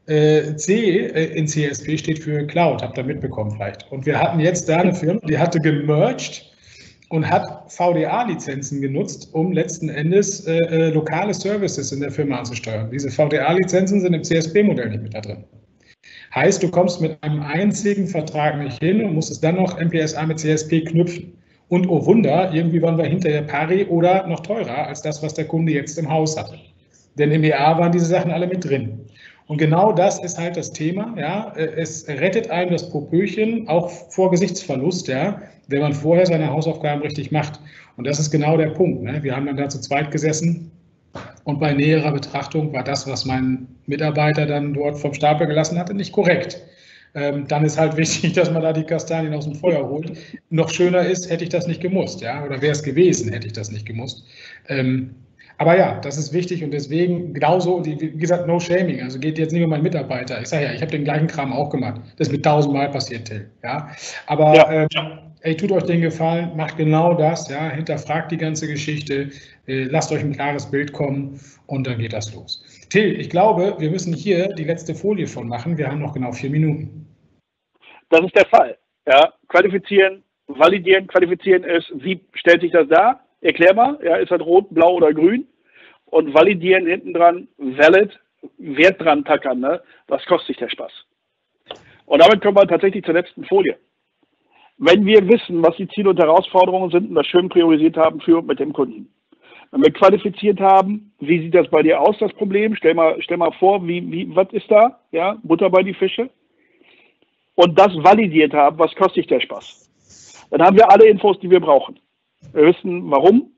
C in CSP steht für Cloud, habt ihr mitbekommen vielleicht. Und wir hatten jetzt da eine Firma, die hatte gemerged und hat VDA-Lizenzen genutzt, um letzten Endes lokale Services in der Firma anzusteuern. Diese VDA-Lizenzen sind im CSP-Modell nicht mit da drin. Heißt, du kommst mit einem einzigen Vertrag nicht hin und musst es dann noch MPSA mit CSP knüpfen. Und oh Wunder, irgendwie waren wir hinterher pari oder noch teurer als das, was der Kunde jetzt im Haus hatte. Denn im EA waren diese Sachen alle mit drin. Und genau das ist halt das Thema. Ja? Es rettet einem das Popöchen, auch vor Gesichtsverlust. Ja? wenn man vorher seine Hausaufgaben richtig macht. Und das ist genau der Punkt. Ne? Wir haben dann da zu zweit gesessen und bei näherer Betrachtung war das, was mein Mitarbeiter dann dort vom Stapel gelassen hatte, nicht korrekt. Dann ist halt wichtig, dass man da die Kastanien aus dem Feuer holt. Noch schöner ist, hätte ich das nicht gemusst, ja, oder wäre es gewesen, hätte ich das nicht gemusst. Aber ja, das ist wichtig und deswegen genauso, wie gesagt, no shaming. Also geht jetzt nicht um meinen Mitarbeiter. Ich sage ja, ich habe den gleichen Kram auch gemacht. Das ist mit 1000-mal passiert, Till. Ja? Aber ja. Ey, tut euch den Gefallen, macht genau das, ja, hinterfragt die ganze Geschichte, lasst euch ein klares Bild kommen und dann geht das los. Till, ich glaube, wir müssen hier die letzte Folie von machen. Wir haben noch genau 4 Minuten. Das ist der Fall. Ja, qualifizieren, validieren, qualifizieren ist, wie stellt sich das dar? Erklär mal, ja, ist das rot, blau oder grün? Und validieren hinten dran, valid, Wert dran tackern, ne? Was kostet sich der Spaß? Und damit kommen wir tatsächlich zur letzten Folie. Wenn wir wissen, was die Ziele und Herausforderungen sind und das schön priorisiert haben für und mit dem Kunden. Wenn wir qualifiziert haben, wie sieht das bei dir aus, das Problem? Stell mal vor, was ist da? Ja, Butter bei die Fische. Und das validiert haben, was kostet sich der Spaß? Dann haben wir alle Infos, die wir brauchen. Wir wissen, warum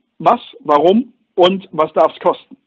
und was darf es kosten.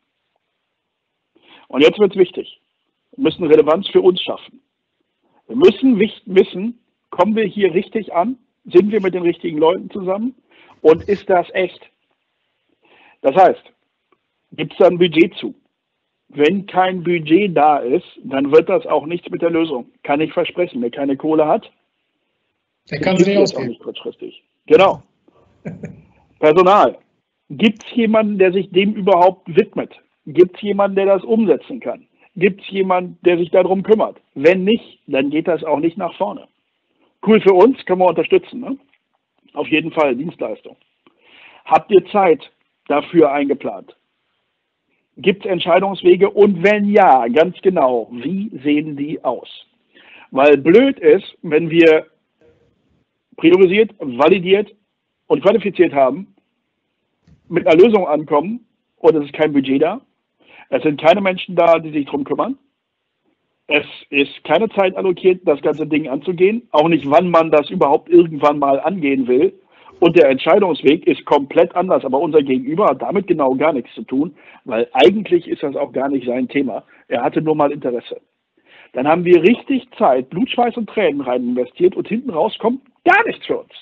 Und jetzt wird es wichtig. Wir müssen Relevanz für uns schaffen. Wir müssen wissen, kommen wir hier richtig an? Sind wir mit den richtigen Leuten zusammen? Und ist das echt? Das heißt, gibt es da ein Budget zu? Wenn kein Budget da ist, dann wird das auch nichts mit der Lösung. Kann ich versprechen. Wer keine Kohle hat, der kann sie nicht ausgeben. Auch nicht kurzfristig. Genau. Personal. Gibt es jemanden, der sich dem überhaupt widmet? Gibt es jemanden, der das umsetzen kann? Gibt es jemanden, der sich darum kümmert? Wenn nicht, dann geht das auch nicht nach vorne. Cool für uns, können wir unterstützen. Ne? Auf jeden Fall Dienstleistung. Habt ihr Zeit dafür eingeplant? Gibt es Entscheidungswege? Und wenn ja, ganz genau, wie sehen die aus? Weil blöd ist, wenn wir priorisiert, validiert und qualifiziert haben, mit einer Lösung ankommen und es ist kein Budget da. Es sind keine Menschen da, die sich darum kümmern. Es ist keine Zeit allokiert, das ganze Ding anzugehen. Auch nicht, wann man das überhaupt irgendwann mal angehen will. Und der Entscheidungsweg ist komplett anders. Aber unser Gegenüber hat damit genau gar nichts zu tun, weil eigentlich ist das auch gar nicht sein Thema. Er hatte nur mal Interesse. Dann haben wir richtig Zeit, Blut, Schweiß und Tränen rein investiert und hinten raus kommt gar nichts für uns.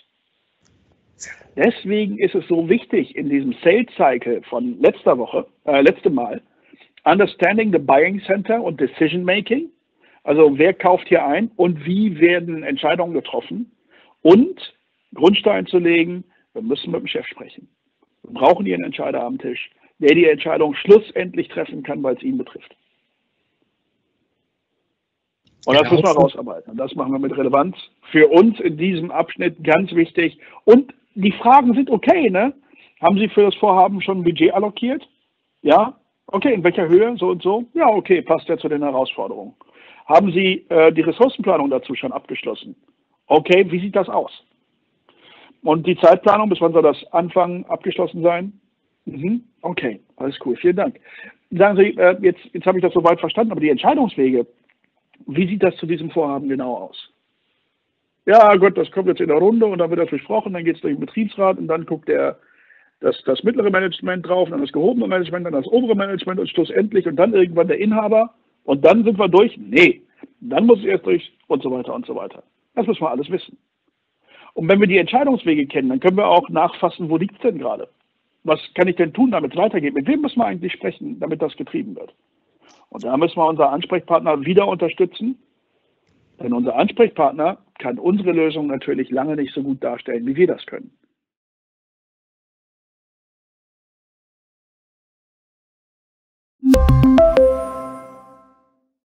Deswegen ist es so wichtig in diesem Sales Cycle von letztem Mal, Understanding the Buying Center und Decision Making. Also wer kauft hier ein und wie werden Entscheidungen getroffen? Und Grundstein zu legen, wir müssen mit dem Chef sprechen. Wir brauchen hier einen Entscheider am Tisch, der die Entscheidung schlussendlich treffen kann, weil es ihn betrifft. Und das müssen wir rausarbeiten. Und das machen wir mit Relevanz. Für uns in diesem Abschnitt ganz wichtig. Und die Fragen sind okay, ne? Haben Sie für das Vorhaben schon ein Budget allokiert? Ja? Okay, in welcher Höhe? So und so? Ja, okay, passt ja zu den Herausforderungen. Haben Sie die Ressourcenplanung dazu schon abgeschlossen? Okay, wie sieht das aus? Und die Zeitplanung, bis wann soll das anfangen, abgeschlossen sein? Okay, alles cool, vielen Dank. Sagen Sie, jetzt habe ich das soweit verstanden, aber die Entscheidungswege, wie sieht das zu diesem Vorhaben genau aus? Ja gut, das kommt jetzt in der Runde und dann wird das besprochen, dann geht es durch den Betriebsrat und dann guckt das mittlere Management drauf, dann das gehobene Management, dann das obere Management und schlussendlich und dann irgendwann der Inhaber und dann sind wir durch. Nee, dann muss es erst durch und so weiter und so weiter. Das müssen wir alles wissen. Und wenn wir die Entscheidungswege kennen, dann können wir auch nachfassen, wo liegt es denn gerade? Was kann ich denn tun, damit es weitergeht? Mit wem müssen wir eigentlich sprechen, damit das getrieben wird? Und da müssen wir unseren Ansprechpartner wieder unterstützen, denn unser Ansprechpartner kann unsere Lösung natürlich lange nicht so gut darstellen, wie wir das können.